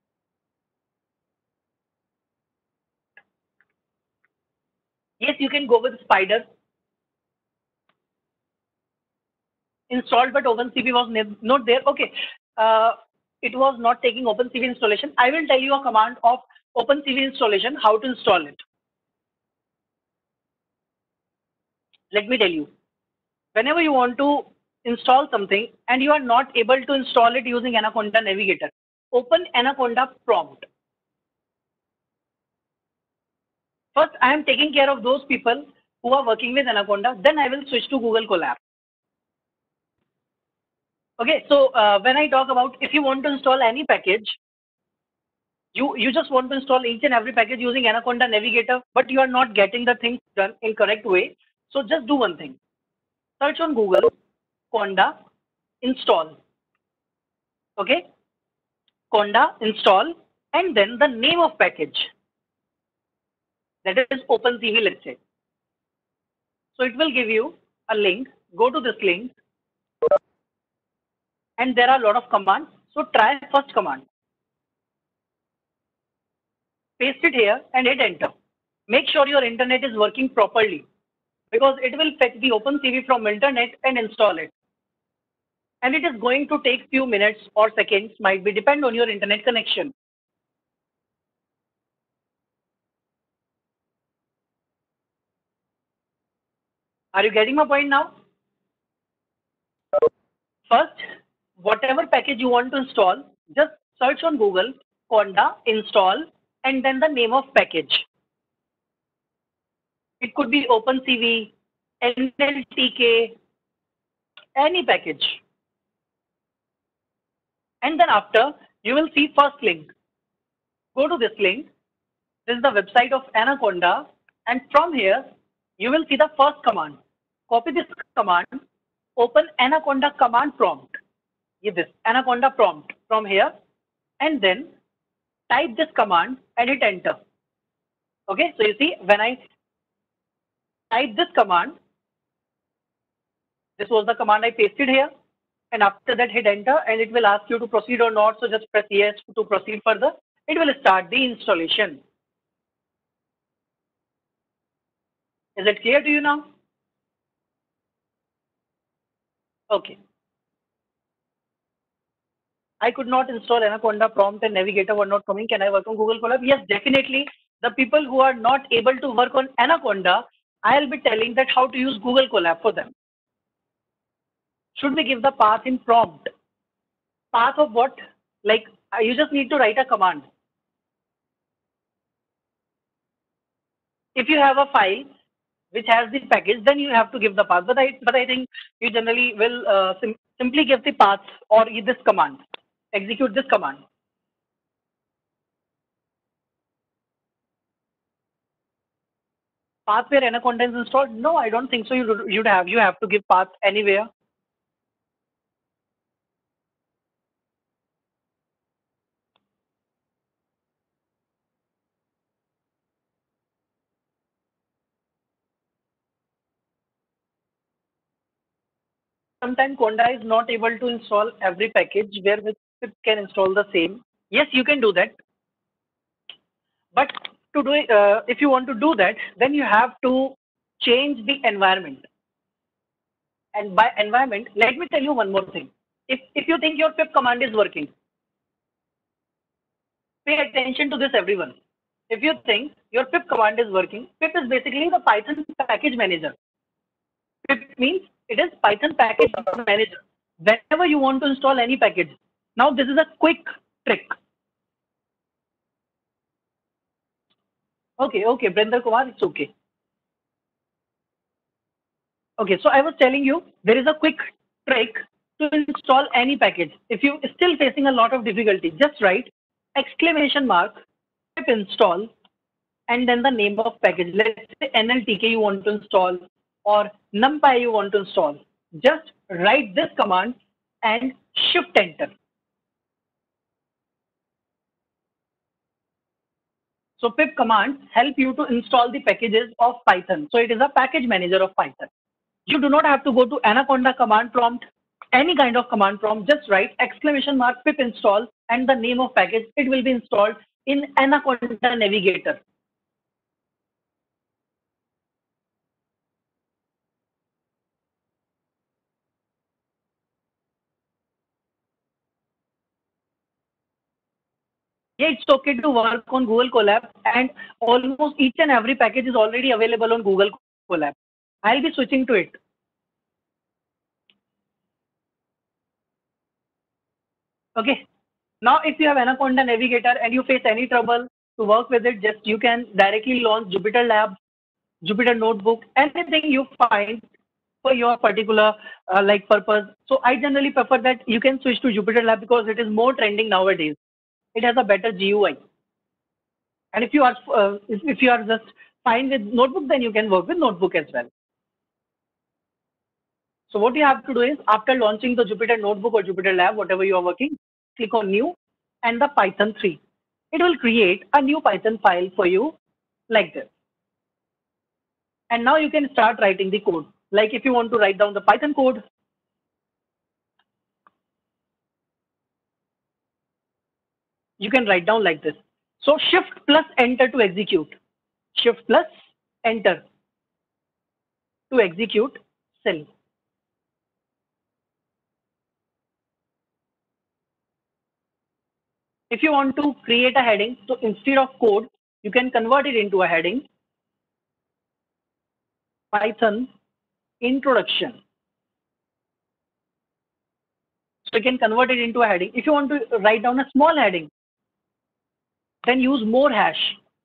Yes, you can go with Spider. Installed, but OpenCV was not there. Okay, it was not taking OpenCV installation. I will tell you a command of OpenCV installation, how to install it. Let me tell you. Whenever you want to install something and you are not able to install it using Anaconda Navigator, open Anaconda prompt. First, I am taking care of those people who are working with Anaconda. Then I will switch to Google Colab. Okay, so when I talk about if you want to install any package, you just want to install each and every package using Anaconda Navigator, but you are not getting the things done in correct way. So just do one thing. Search on Google Conda install. Okay, Conda install, and then the name of package, that is OpenCV, let's say. So it will give you a link. Go to this link, and there are a lot of commands. So try first command. Paste it here and hit enter. Make sure your internet is working properly, because it will fetch the OpenCV from internet and install it. And it is going to take few minutes or seconds, might be depend on your internet connection. Are you getting my point now? First, whatever package you want to install, just search on Google, Conda install, and then the name of package. It could be OpenCV, NLTK, any package. And then after, you will see first link. Go to this link. This is the website of Anaconda, and from here, you will see the first command. Copy this command, open Anaconda command prompt. This Anaconda prompt from here, and then type this command and hit enter. Okay, so you see, when I type this command, this was the command I pasted here, and after that hit enter, and it will ask you to proceed or not. So just press yes to proceed further. It will start the installation. Is it clear to you now? Okay. I could not install Anaconda prompt and navigator were not coming. Can I work on Google Colab? Yes, definitely. The people who are not able to work on Anaconda, I'll be telling that how to use Google Colab for them. Should we give the path in prompt? Path of what? Like, you just need to write a command. If you have a file which has the package, then you have to give the path. But I think you generally will simply give the path or this command. Execute this command. Path where Anaconda is installed? No, I don't think so. You have to give path anywhere. Sometimes Conda is not able to install every package where it can install the same. Yes, you can do that. But to do it, if you want to do that, then you have to change the environment. And by environment, let me tell you one more thing. If you think your pip command is working, pay attention to this, everyone. If you think your pip command is working, pip is basically the Python package manager. Pip means it is Python package manager. Whenever you want to install any package. Now this is a quick trick. Okay, Brender Kumar, it's okay. Okay, so I was telling you, there is a quick trick to install any package. If you still facing a lot of difficulty, just write exclamation mark pip install and then the name of package. Let's say NLTK you want to install or NumPy you want to install. Just write this command and shift enter. So pip commands help you to install the packages of Python. So it is a package manager of Python. You do not have to go to Anaconda command prompt, any kind of command prompt. Just write exclamation mark pip install and the name of package. It will be installed in Anaconda Navigator. Yeah, it's okay to work on Google Colab, and almost each and every package is already available on Google Colab. I'll be switching to it. Okay. Now, if you have Anaconda Navigator and you face any trouble to work with it, just you can directly launch Jupyter Lab, Jupyter Notebook, anything you find for your particular like purpose. So I generally prefer that you can switch to Jupyter Lab because it is more trending nowadays. It has a better GUI. And if you are just fine with Notebook, then you can work with Notebook as well. So what you have to do is, after launching the Jupyter Notebook or Jupyter Lab, whatever you are working, click on New and the Python 3. It will create a new Python file for you like this. And now you can start writing the code. Like if you want to write down the Python code, you can write down like this. So Shift plus Enter to execute. Shift plus Enter to execute cell. If you want to create a heading, so instead of code, you can convert it into a heading. Python introduction. So you can convert it into a heading. If you want to write down a small heading, then use more hash.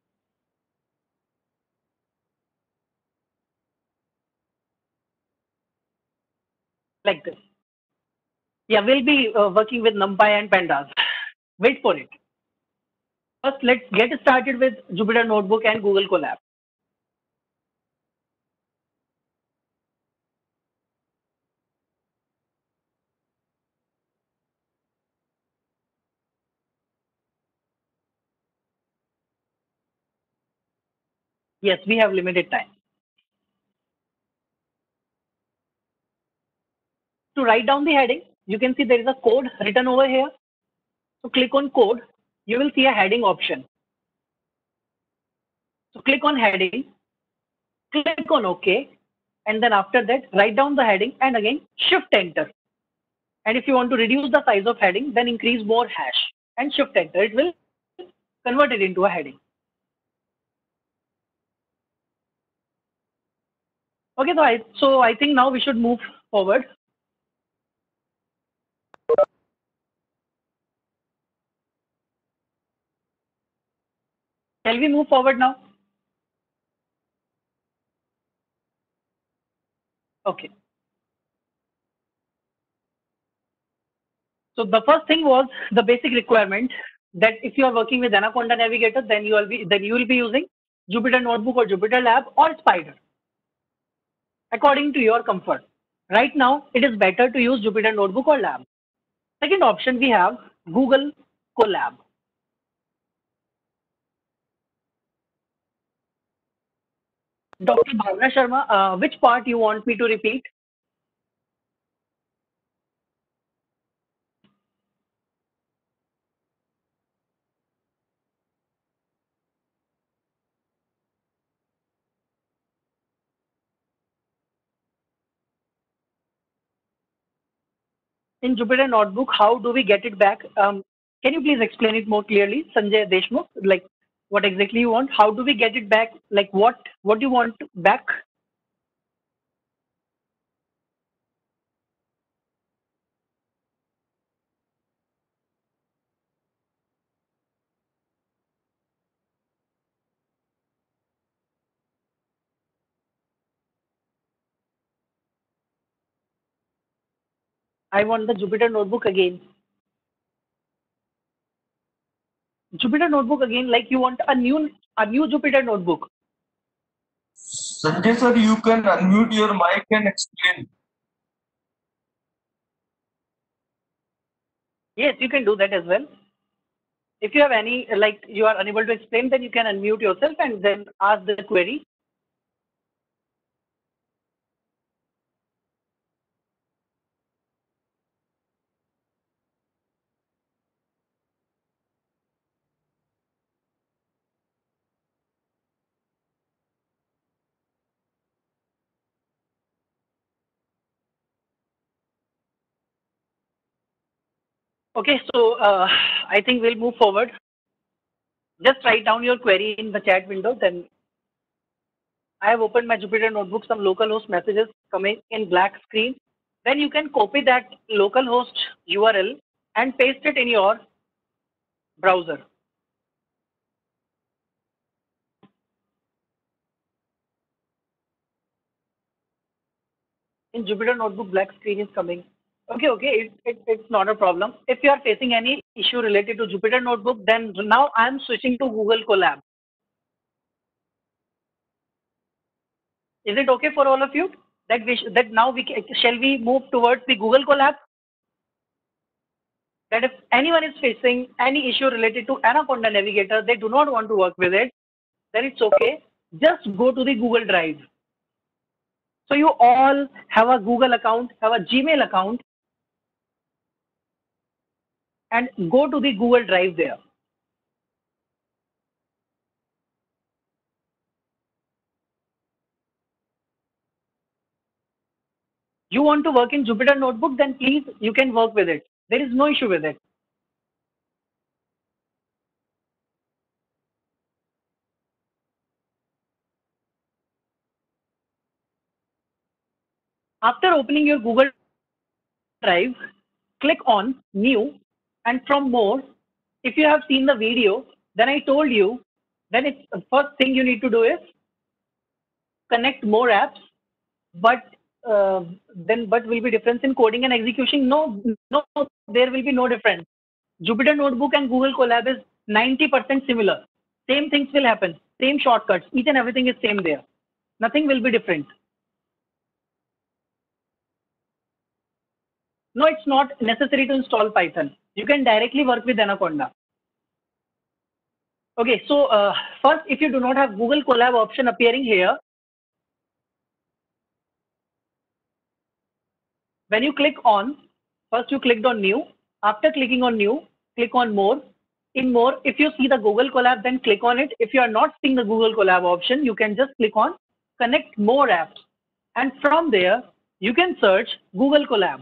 Like this. Yeah, we'll be working with NumPy and Pandas. Wait for it. First, let's get started with Jupyter Notebook and Google Colab. Yes, we have limited time. To write down the heading, you can see there is a code written over here. So click on code. You will see a heading option. So click on heading, click on OK, and then after that, write down the heading and again Shift Enter. And if you want to reduce the size of heading, then increase more hash and Shift Enter. It will convert it into a heading. Okay, so I think now we should move forward. Shall we move forward now? Okay. So the first thing was the basic requirement that if you are working with Anaconda Navigator, then you will be using Jupyter Notebook or Jupyter Lab or Spider, according to your comfort. Right now, it is better to use Jupyter Notebook or Lab. Second option, we have Google Colab. Dr. Bhavna Sharma, which part you want me to repeat? In Jupyter Notebook, how do we get it back? Can you please explain it more clearly, Sanjay Deshmukh? Like what exactly you want? How do we get it back? Like what do you want back? I want the Jupyter Notebook again. Jupyter Notebook again, like you want a new Jupyter Notebook. Sanjay sir, you can unmute your mic and explain. Yes, you can do that as well. If you have any, like you are unable to explain, then you can unmute yourself and then ask the query. Okay, so I think we'll move forward. Just write down your query in the chat window. Then I have opened my Jupyter Notebook, some localhost messages coming in black screen. Then you can copy that localhost URL and paste it in your browser. In Jupyter Notebook, black screen is coming. Okay, it's not a problem. If you are facing any issue related to Jupyter Notebook, then now I'm switching to Google Colab. Is it okay for all of you? that now shall we move towards the Google Colab? That if anyone is facing any issue related to Anaconda Navigator, they do not want to work with it, then it's okay. Just go to the Google Drive. So you all have a Google account, have a Gmail account, and go to the Google Drive there. You want to work in Jupyter Notebook, then please, you can work with it. There is no issue with it. After opening your Google Drive, click on New, and from More, if you have seen the video, then I told you, then it's the first thing you need to do is connect more apps, but but will be difference in coding and execution? No, there will be no difference. Jupyter Notebook and Google Colab is 90% similar. Same things will happen, same shortcuts, each and everything is same there. Nothing will be different. No, it's not necessary to install Python. You can directly work with Anaconda. Okay, so first, if you do not have Google Colab option appearing here, when you click on, first you clicked on New. After clicking on New, click on More. In More, if you see the Google Colab, then click on it. If you are not seeing the Google Colab option, you can just click on Connect More Apps. And from there, you can search Google Colab.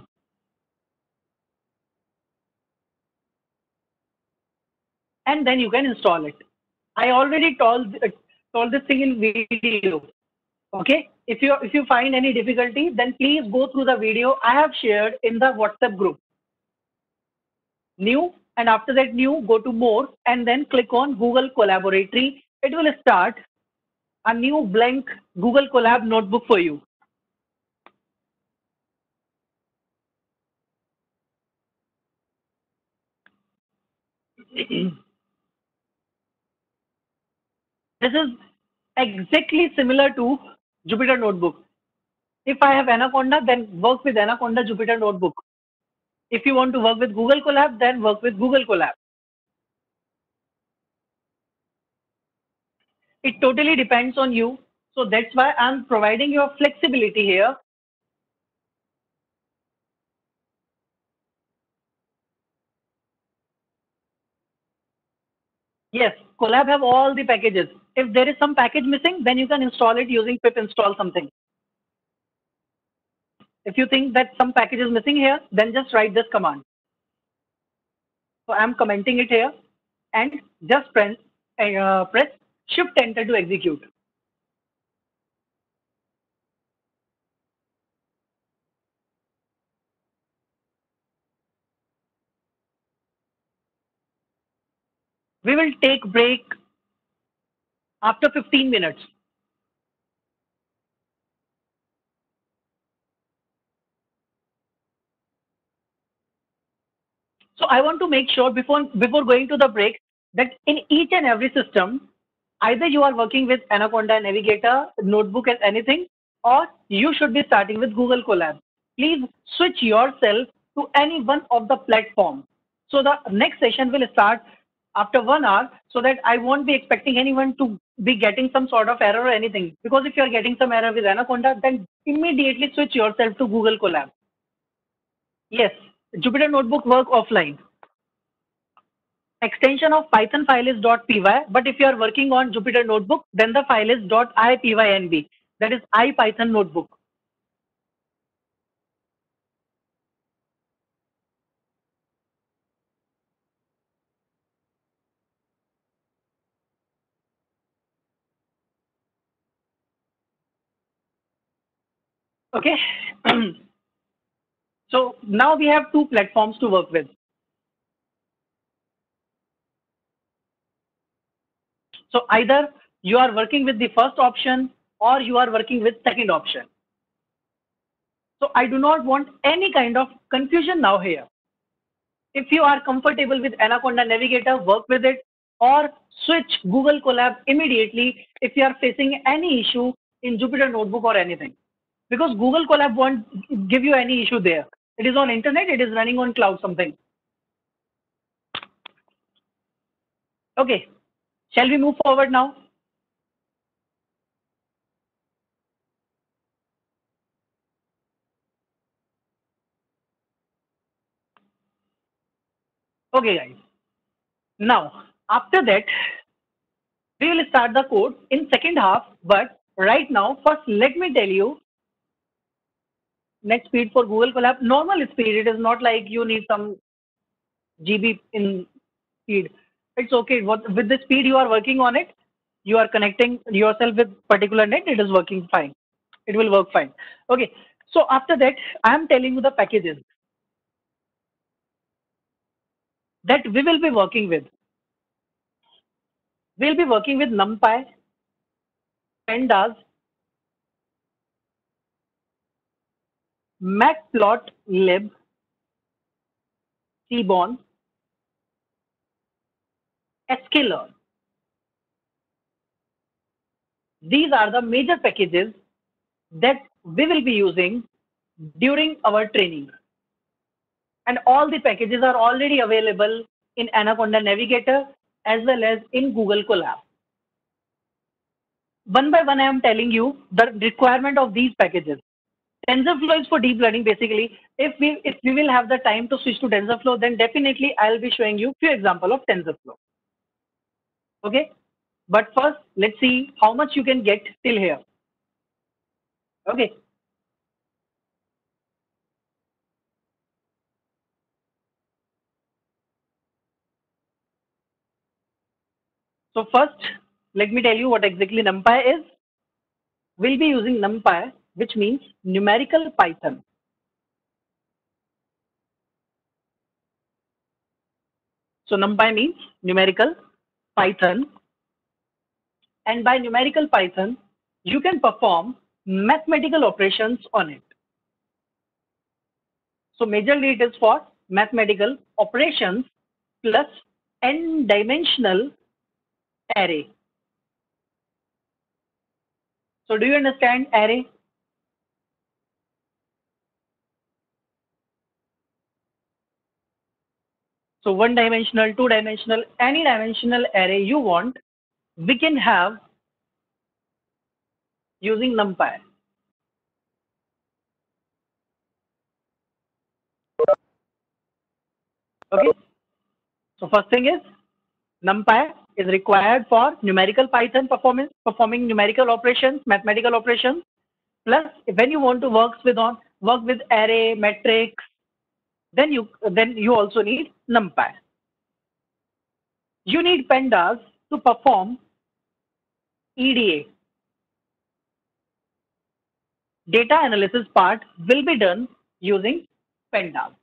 And then you can install it. I already told this thing in video. Okay, if you find any difficulty, then please go through the video I have shared in the WhatsApp group. New, and after that New, go to More, and then click on Google Colaboratory. It will start a new blank Google Colab notebook for you. This is exactly similar to Jupyter Notebook. If I have Anaconda, then work with Anaconda Jupyter Notebook. If you want to work with Google Colab, then work with Google Colab. It totally depends on you. So that's why I'm providing you a flexibility here. Yes, Colab have all the packages. If there is some package missing, then you can install it using pip install something. If you think that some package is missing here, then just write this command. So I'm commenting it here, and just press Shift Enter to execute. We will take break after 15 minutes. So I want to make sure before going to the break that in each and every system, either you are working with Anaconda Navigator, Notebook and anything, or you should be starting with Google Colab. Please switch yourself to any one of the platforms. So the next session will start after 1 hour, so that I won't be expecting anyone to be getting some sort of error or anything. Because if you are getting some error with Anaconda, then immediately switch yourself to Google Colab. Yes, Jupyter Notebook work offline. Extension of Python file is .py, but if you are working on Jupyter Notebook, then the file is .ipynb. That is IPython Notebook. Okay. So now we have two platforms to work with. So either you are working with the first option or you are working with second option. So I do not want any kind of confusion now here. If you are comfortable with Anaconda Navigator, work with it, or switch Google Colab immediately if you are facing any issue in Jupyter Notebook or anything. because Google Colab won't give you any issue there. It is on internet, it is running on cloud something. Okay, shall we move forward now? Okay, guys. Now, after that, we will start the code in second half, but right now, first let me tell you net speed for Google Colab. Normal speed, it is not like you need some GB in speed. It's okay. With the speed you are working on it, you are connecting yourself with particular net, it is working fine. It will work fine. Okay. So after that, I am telling you the packages that we will be working with. We'll be working with NumPy, Pandas, Matplotlib, Seaborn, sklearn. These are the major packages that we will be using during our training. And all the packages are already available in Anaconda Navigator as well as in Google Colab. One by one, I am telling you the requirement of these packages. TensorFlow is for deep learning basically. If we will have the time to switch to TensorFlow, then definitely I'll be showing you few examples of TensorFlow. Okay, but first let's see how much you can get till here. Okay. So first, let me tell you what exactly NumPy is. We'll be using NumPy, which means numerical Python. So NumPy means numerical Python. And by numerical Python, you can perform mathematical operations on it. So majorly it is for mathematical operations plus n-dimensional array. So do you understand array? So one-dimensional, two-dimensional, any dimensional array you want, we can have using NumPy. Okay. So first thing is NumPy is required for numerical Python performance, performing numerical operations, mathematical operations. Plus, when you want to work with array, matrix, then you also need NumPy. You need Pandas to perform EDA. Data analysis part will be done using Pandas.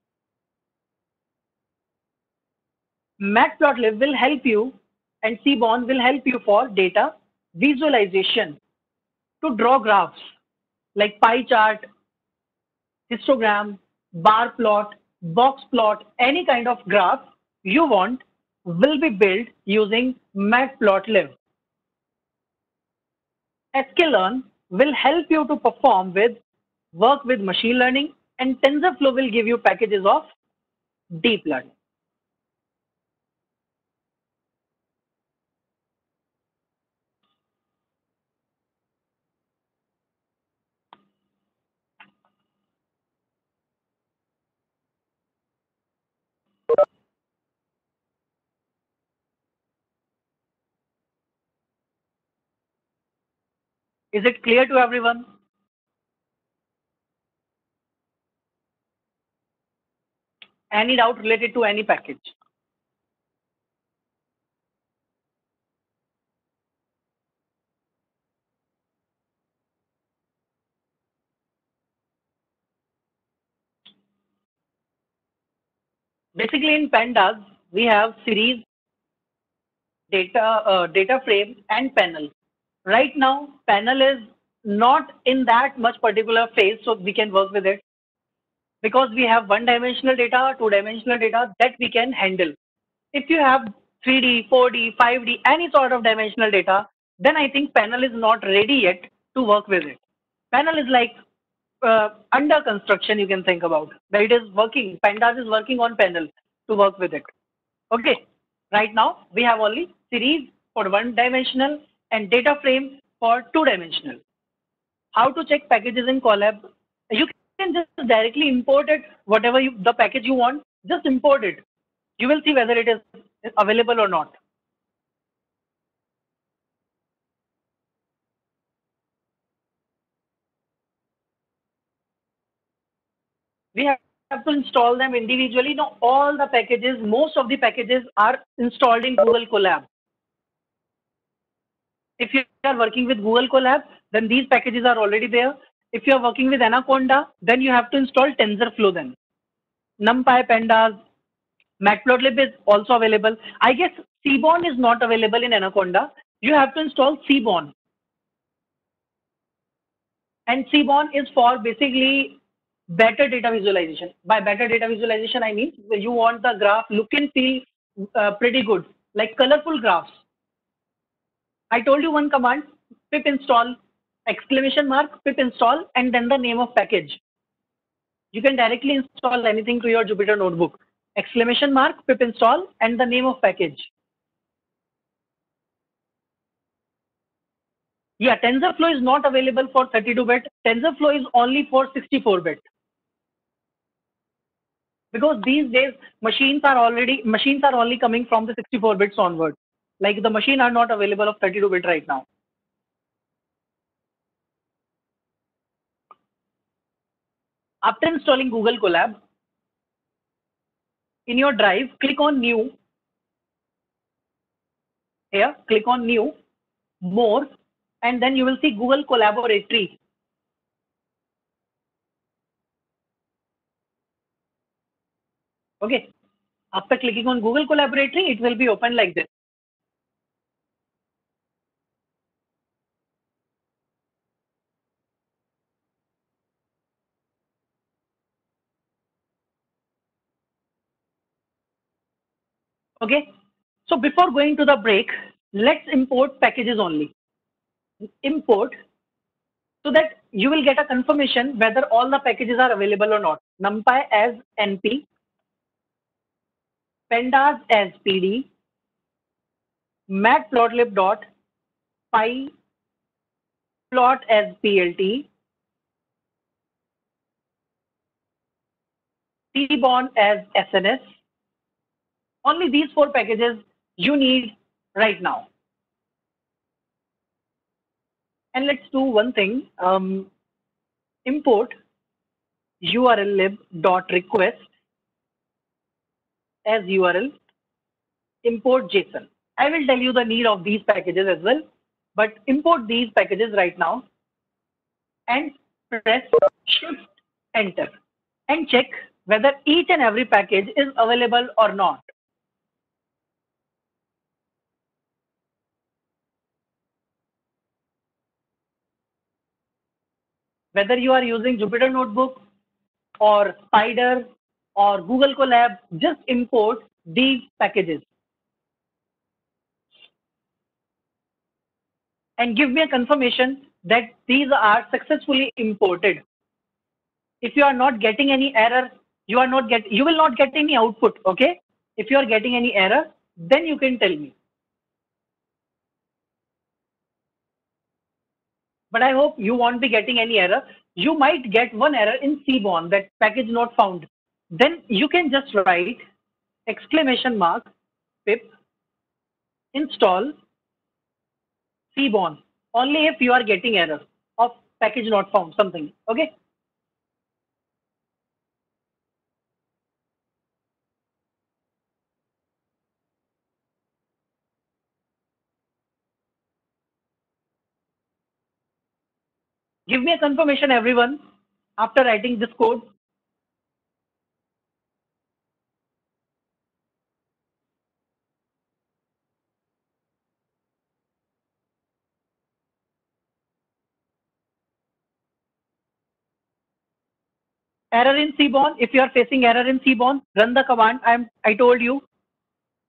Matplotlib will help you and Seaborn will help you for data visualization to draw graphs like pie chart, histogram, bar plot, box plot, any kind of graph you want will be built using Matplotlib. sklearn will help you to work with machine learning, and TensorFlow will give you packages of deep learning. Is it clear to everyone? Any doubt related to any package? Basically, in Pandas, we have series, data frame, and panel. Right now, panel is not in that much particular phase, so we can work with it because we have one-dimensional data, two-dimensional data that we can handle. If you have 3D, 4D, 5D, any sort of dimensional data, then I think panel is not ready yet to work with it. Panel is like under construction, you can think about. That it is working. Pandas is working on panel to work with it. Okay. Right now, we have only series for one-dimensional and data frame for two-dimensional. How to check packages in Colab? You can just directly import it, whatever the package you want, just import it. You will see whether it is available or not. We have to install them individually. No, all the packages, most of the packages are installed in Google Colab. If you are working with Google Colab, then these packages are already there. If you are working with Anaconda, then you have to install TensorFlow then. NumPy, Pandas, Matplotlib is also available. I guess Seaborn is not available in Anaconda. You have to install Seaborn. And Seaborn is for basically better data visualization. By better data visualization, I mean you want the graph look and feel pretty good, like colorful graphs. I told you one command, pip install, exclamation mark, pip install, and then the name of package. You can directly install anything to your Jupyter notebook. Exclamation mark, pip install, and the name of package. Yeah, TensorFlow is not available for 32-bit. TensorFlow is only for 64-bit. Because these days machines are only coming from the 64 bits onward. Like the machine are not available of 32-bit right now. After installing Google Colab, in your drive, click on New. Here, click on New, More, and then you will see Google Collaboratory. Okay. After clicking on Google Collaboratory, it will be open like this. Okay. So before going to the break, let's import packages only. Import, so that you will get a confirmation whether all the packages are available or not. NumPy as NP, Pandas as PD, Matplotlib.py, plot as PLT, Seaborn as SNS. Only these 4 packages you need right now. And let's do one thing. Import urllib.request as URL, import JSON. I will tell you the need of these packages as well, but import these packages right now and press Shift Enter and check whether each and every package is available or not. Whether you are using Jupyter Notebook or Spider or Google Colab, just import these packages and give me a confirmation that these are successfully imported. If you are not getting any error, you will not get any output. Okay, if you are getting any error, then you can tell me. But I hope you won't be getting any error. You might get one error in Seaborn, that package not found. Then you can just write exclamation mark pip install Seaborn, only if you are getting error of package not found, something. Okay. Give me a confirmation, everyone, after writing this code. Error in Seaborn. If you are facing error in Seaborn, run the command I told you.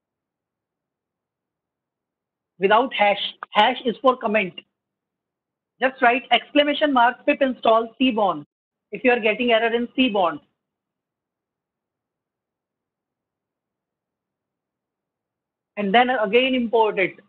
Without hash. Hash is for comment. Just write exclamation mark pip install Seaborn if you are getting error in Seaborn. And then again import it.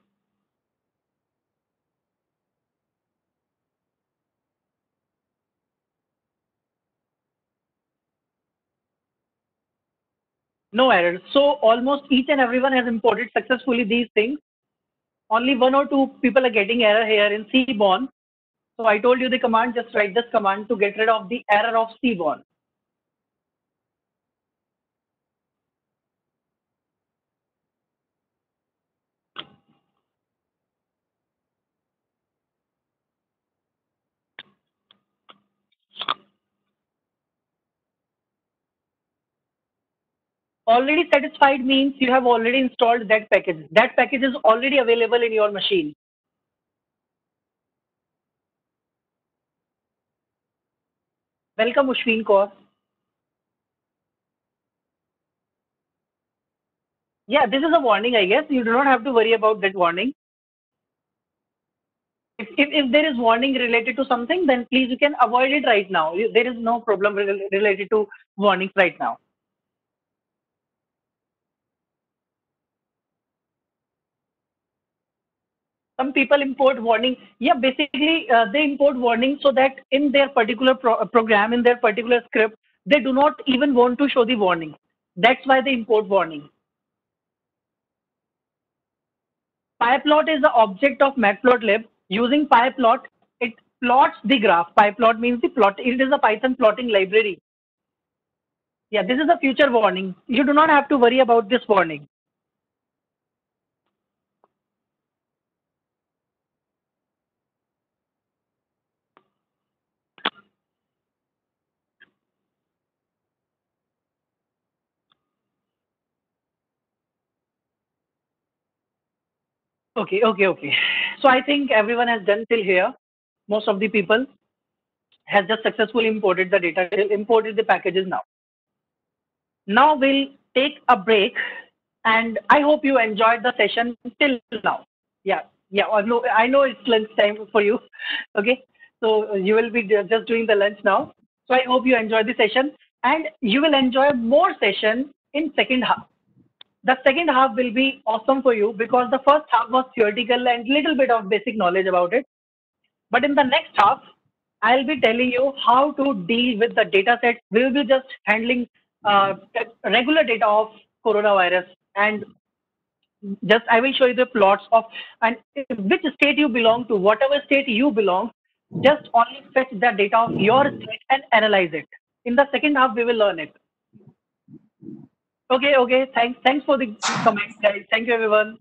No errors. So almost each and everyone has imported successfully these things. Only 1 or 2 people are getting error here in Seaborn. So I told you the command, just write this command to get rid of the error of Seaborn. Already satisfied means you have already installed that package. That package is already available in your machine. Welcome, Ushween Kaur. Yeah, this is a warning, I guess. You do not have to worry about that warning. If there is warning related to something, then please you can avoid it right now. There is no problem related to warnings right now. Some people import warning. Yeah, basically they import warning so that in their particular program, in their particular script, they do not even want to show the warning. That's why they import warning. PyPlot is the object of Matplotlib. Using PyPlot, it plots the graph. PyPlot means the plot. It is a Python plotting library. Yeah, this is a future warning. You do not have to worry about this warning. Okay. So I think everyone has done till here. Most of the people has just successfully imported the data, imported the packages now. Now we'll take a break, and I hope you enjoyed the session till now. Yeah. I know it's lunch time for you. Okay. So you will be just doing the lunch now. So I hope you enjoyed the session, and you will enjoy more session in second half. The second half will be awesome for you because the first half was theoretical and little bit of basic knowledge about it. But in the next half, I'll be telling you how to deal with the data sets. We will be just handling regular data of coronavirus, and just I will show you the plots of and which state you belong to, whatever state you belong, just only fetch the data of your state and analyze it. In the second half, we will learn it. Okay. Thanks for the comments, guys. Thank you, everyone.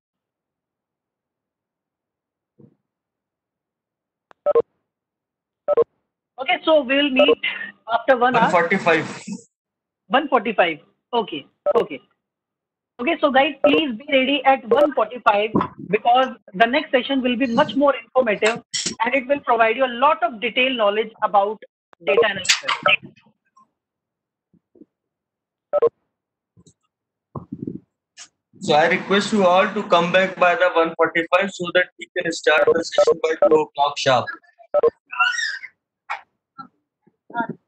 Okay, so we'll meet after 1 hour. 145. 145. Okay. So guys, please be ready at 145 because the next session will be much more informative and it will provide you a lot of detailed knowledge about data analysis. So I request you all to come back by the 145 so that we can start the session by 2 o'clock sharp.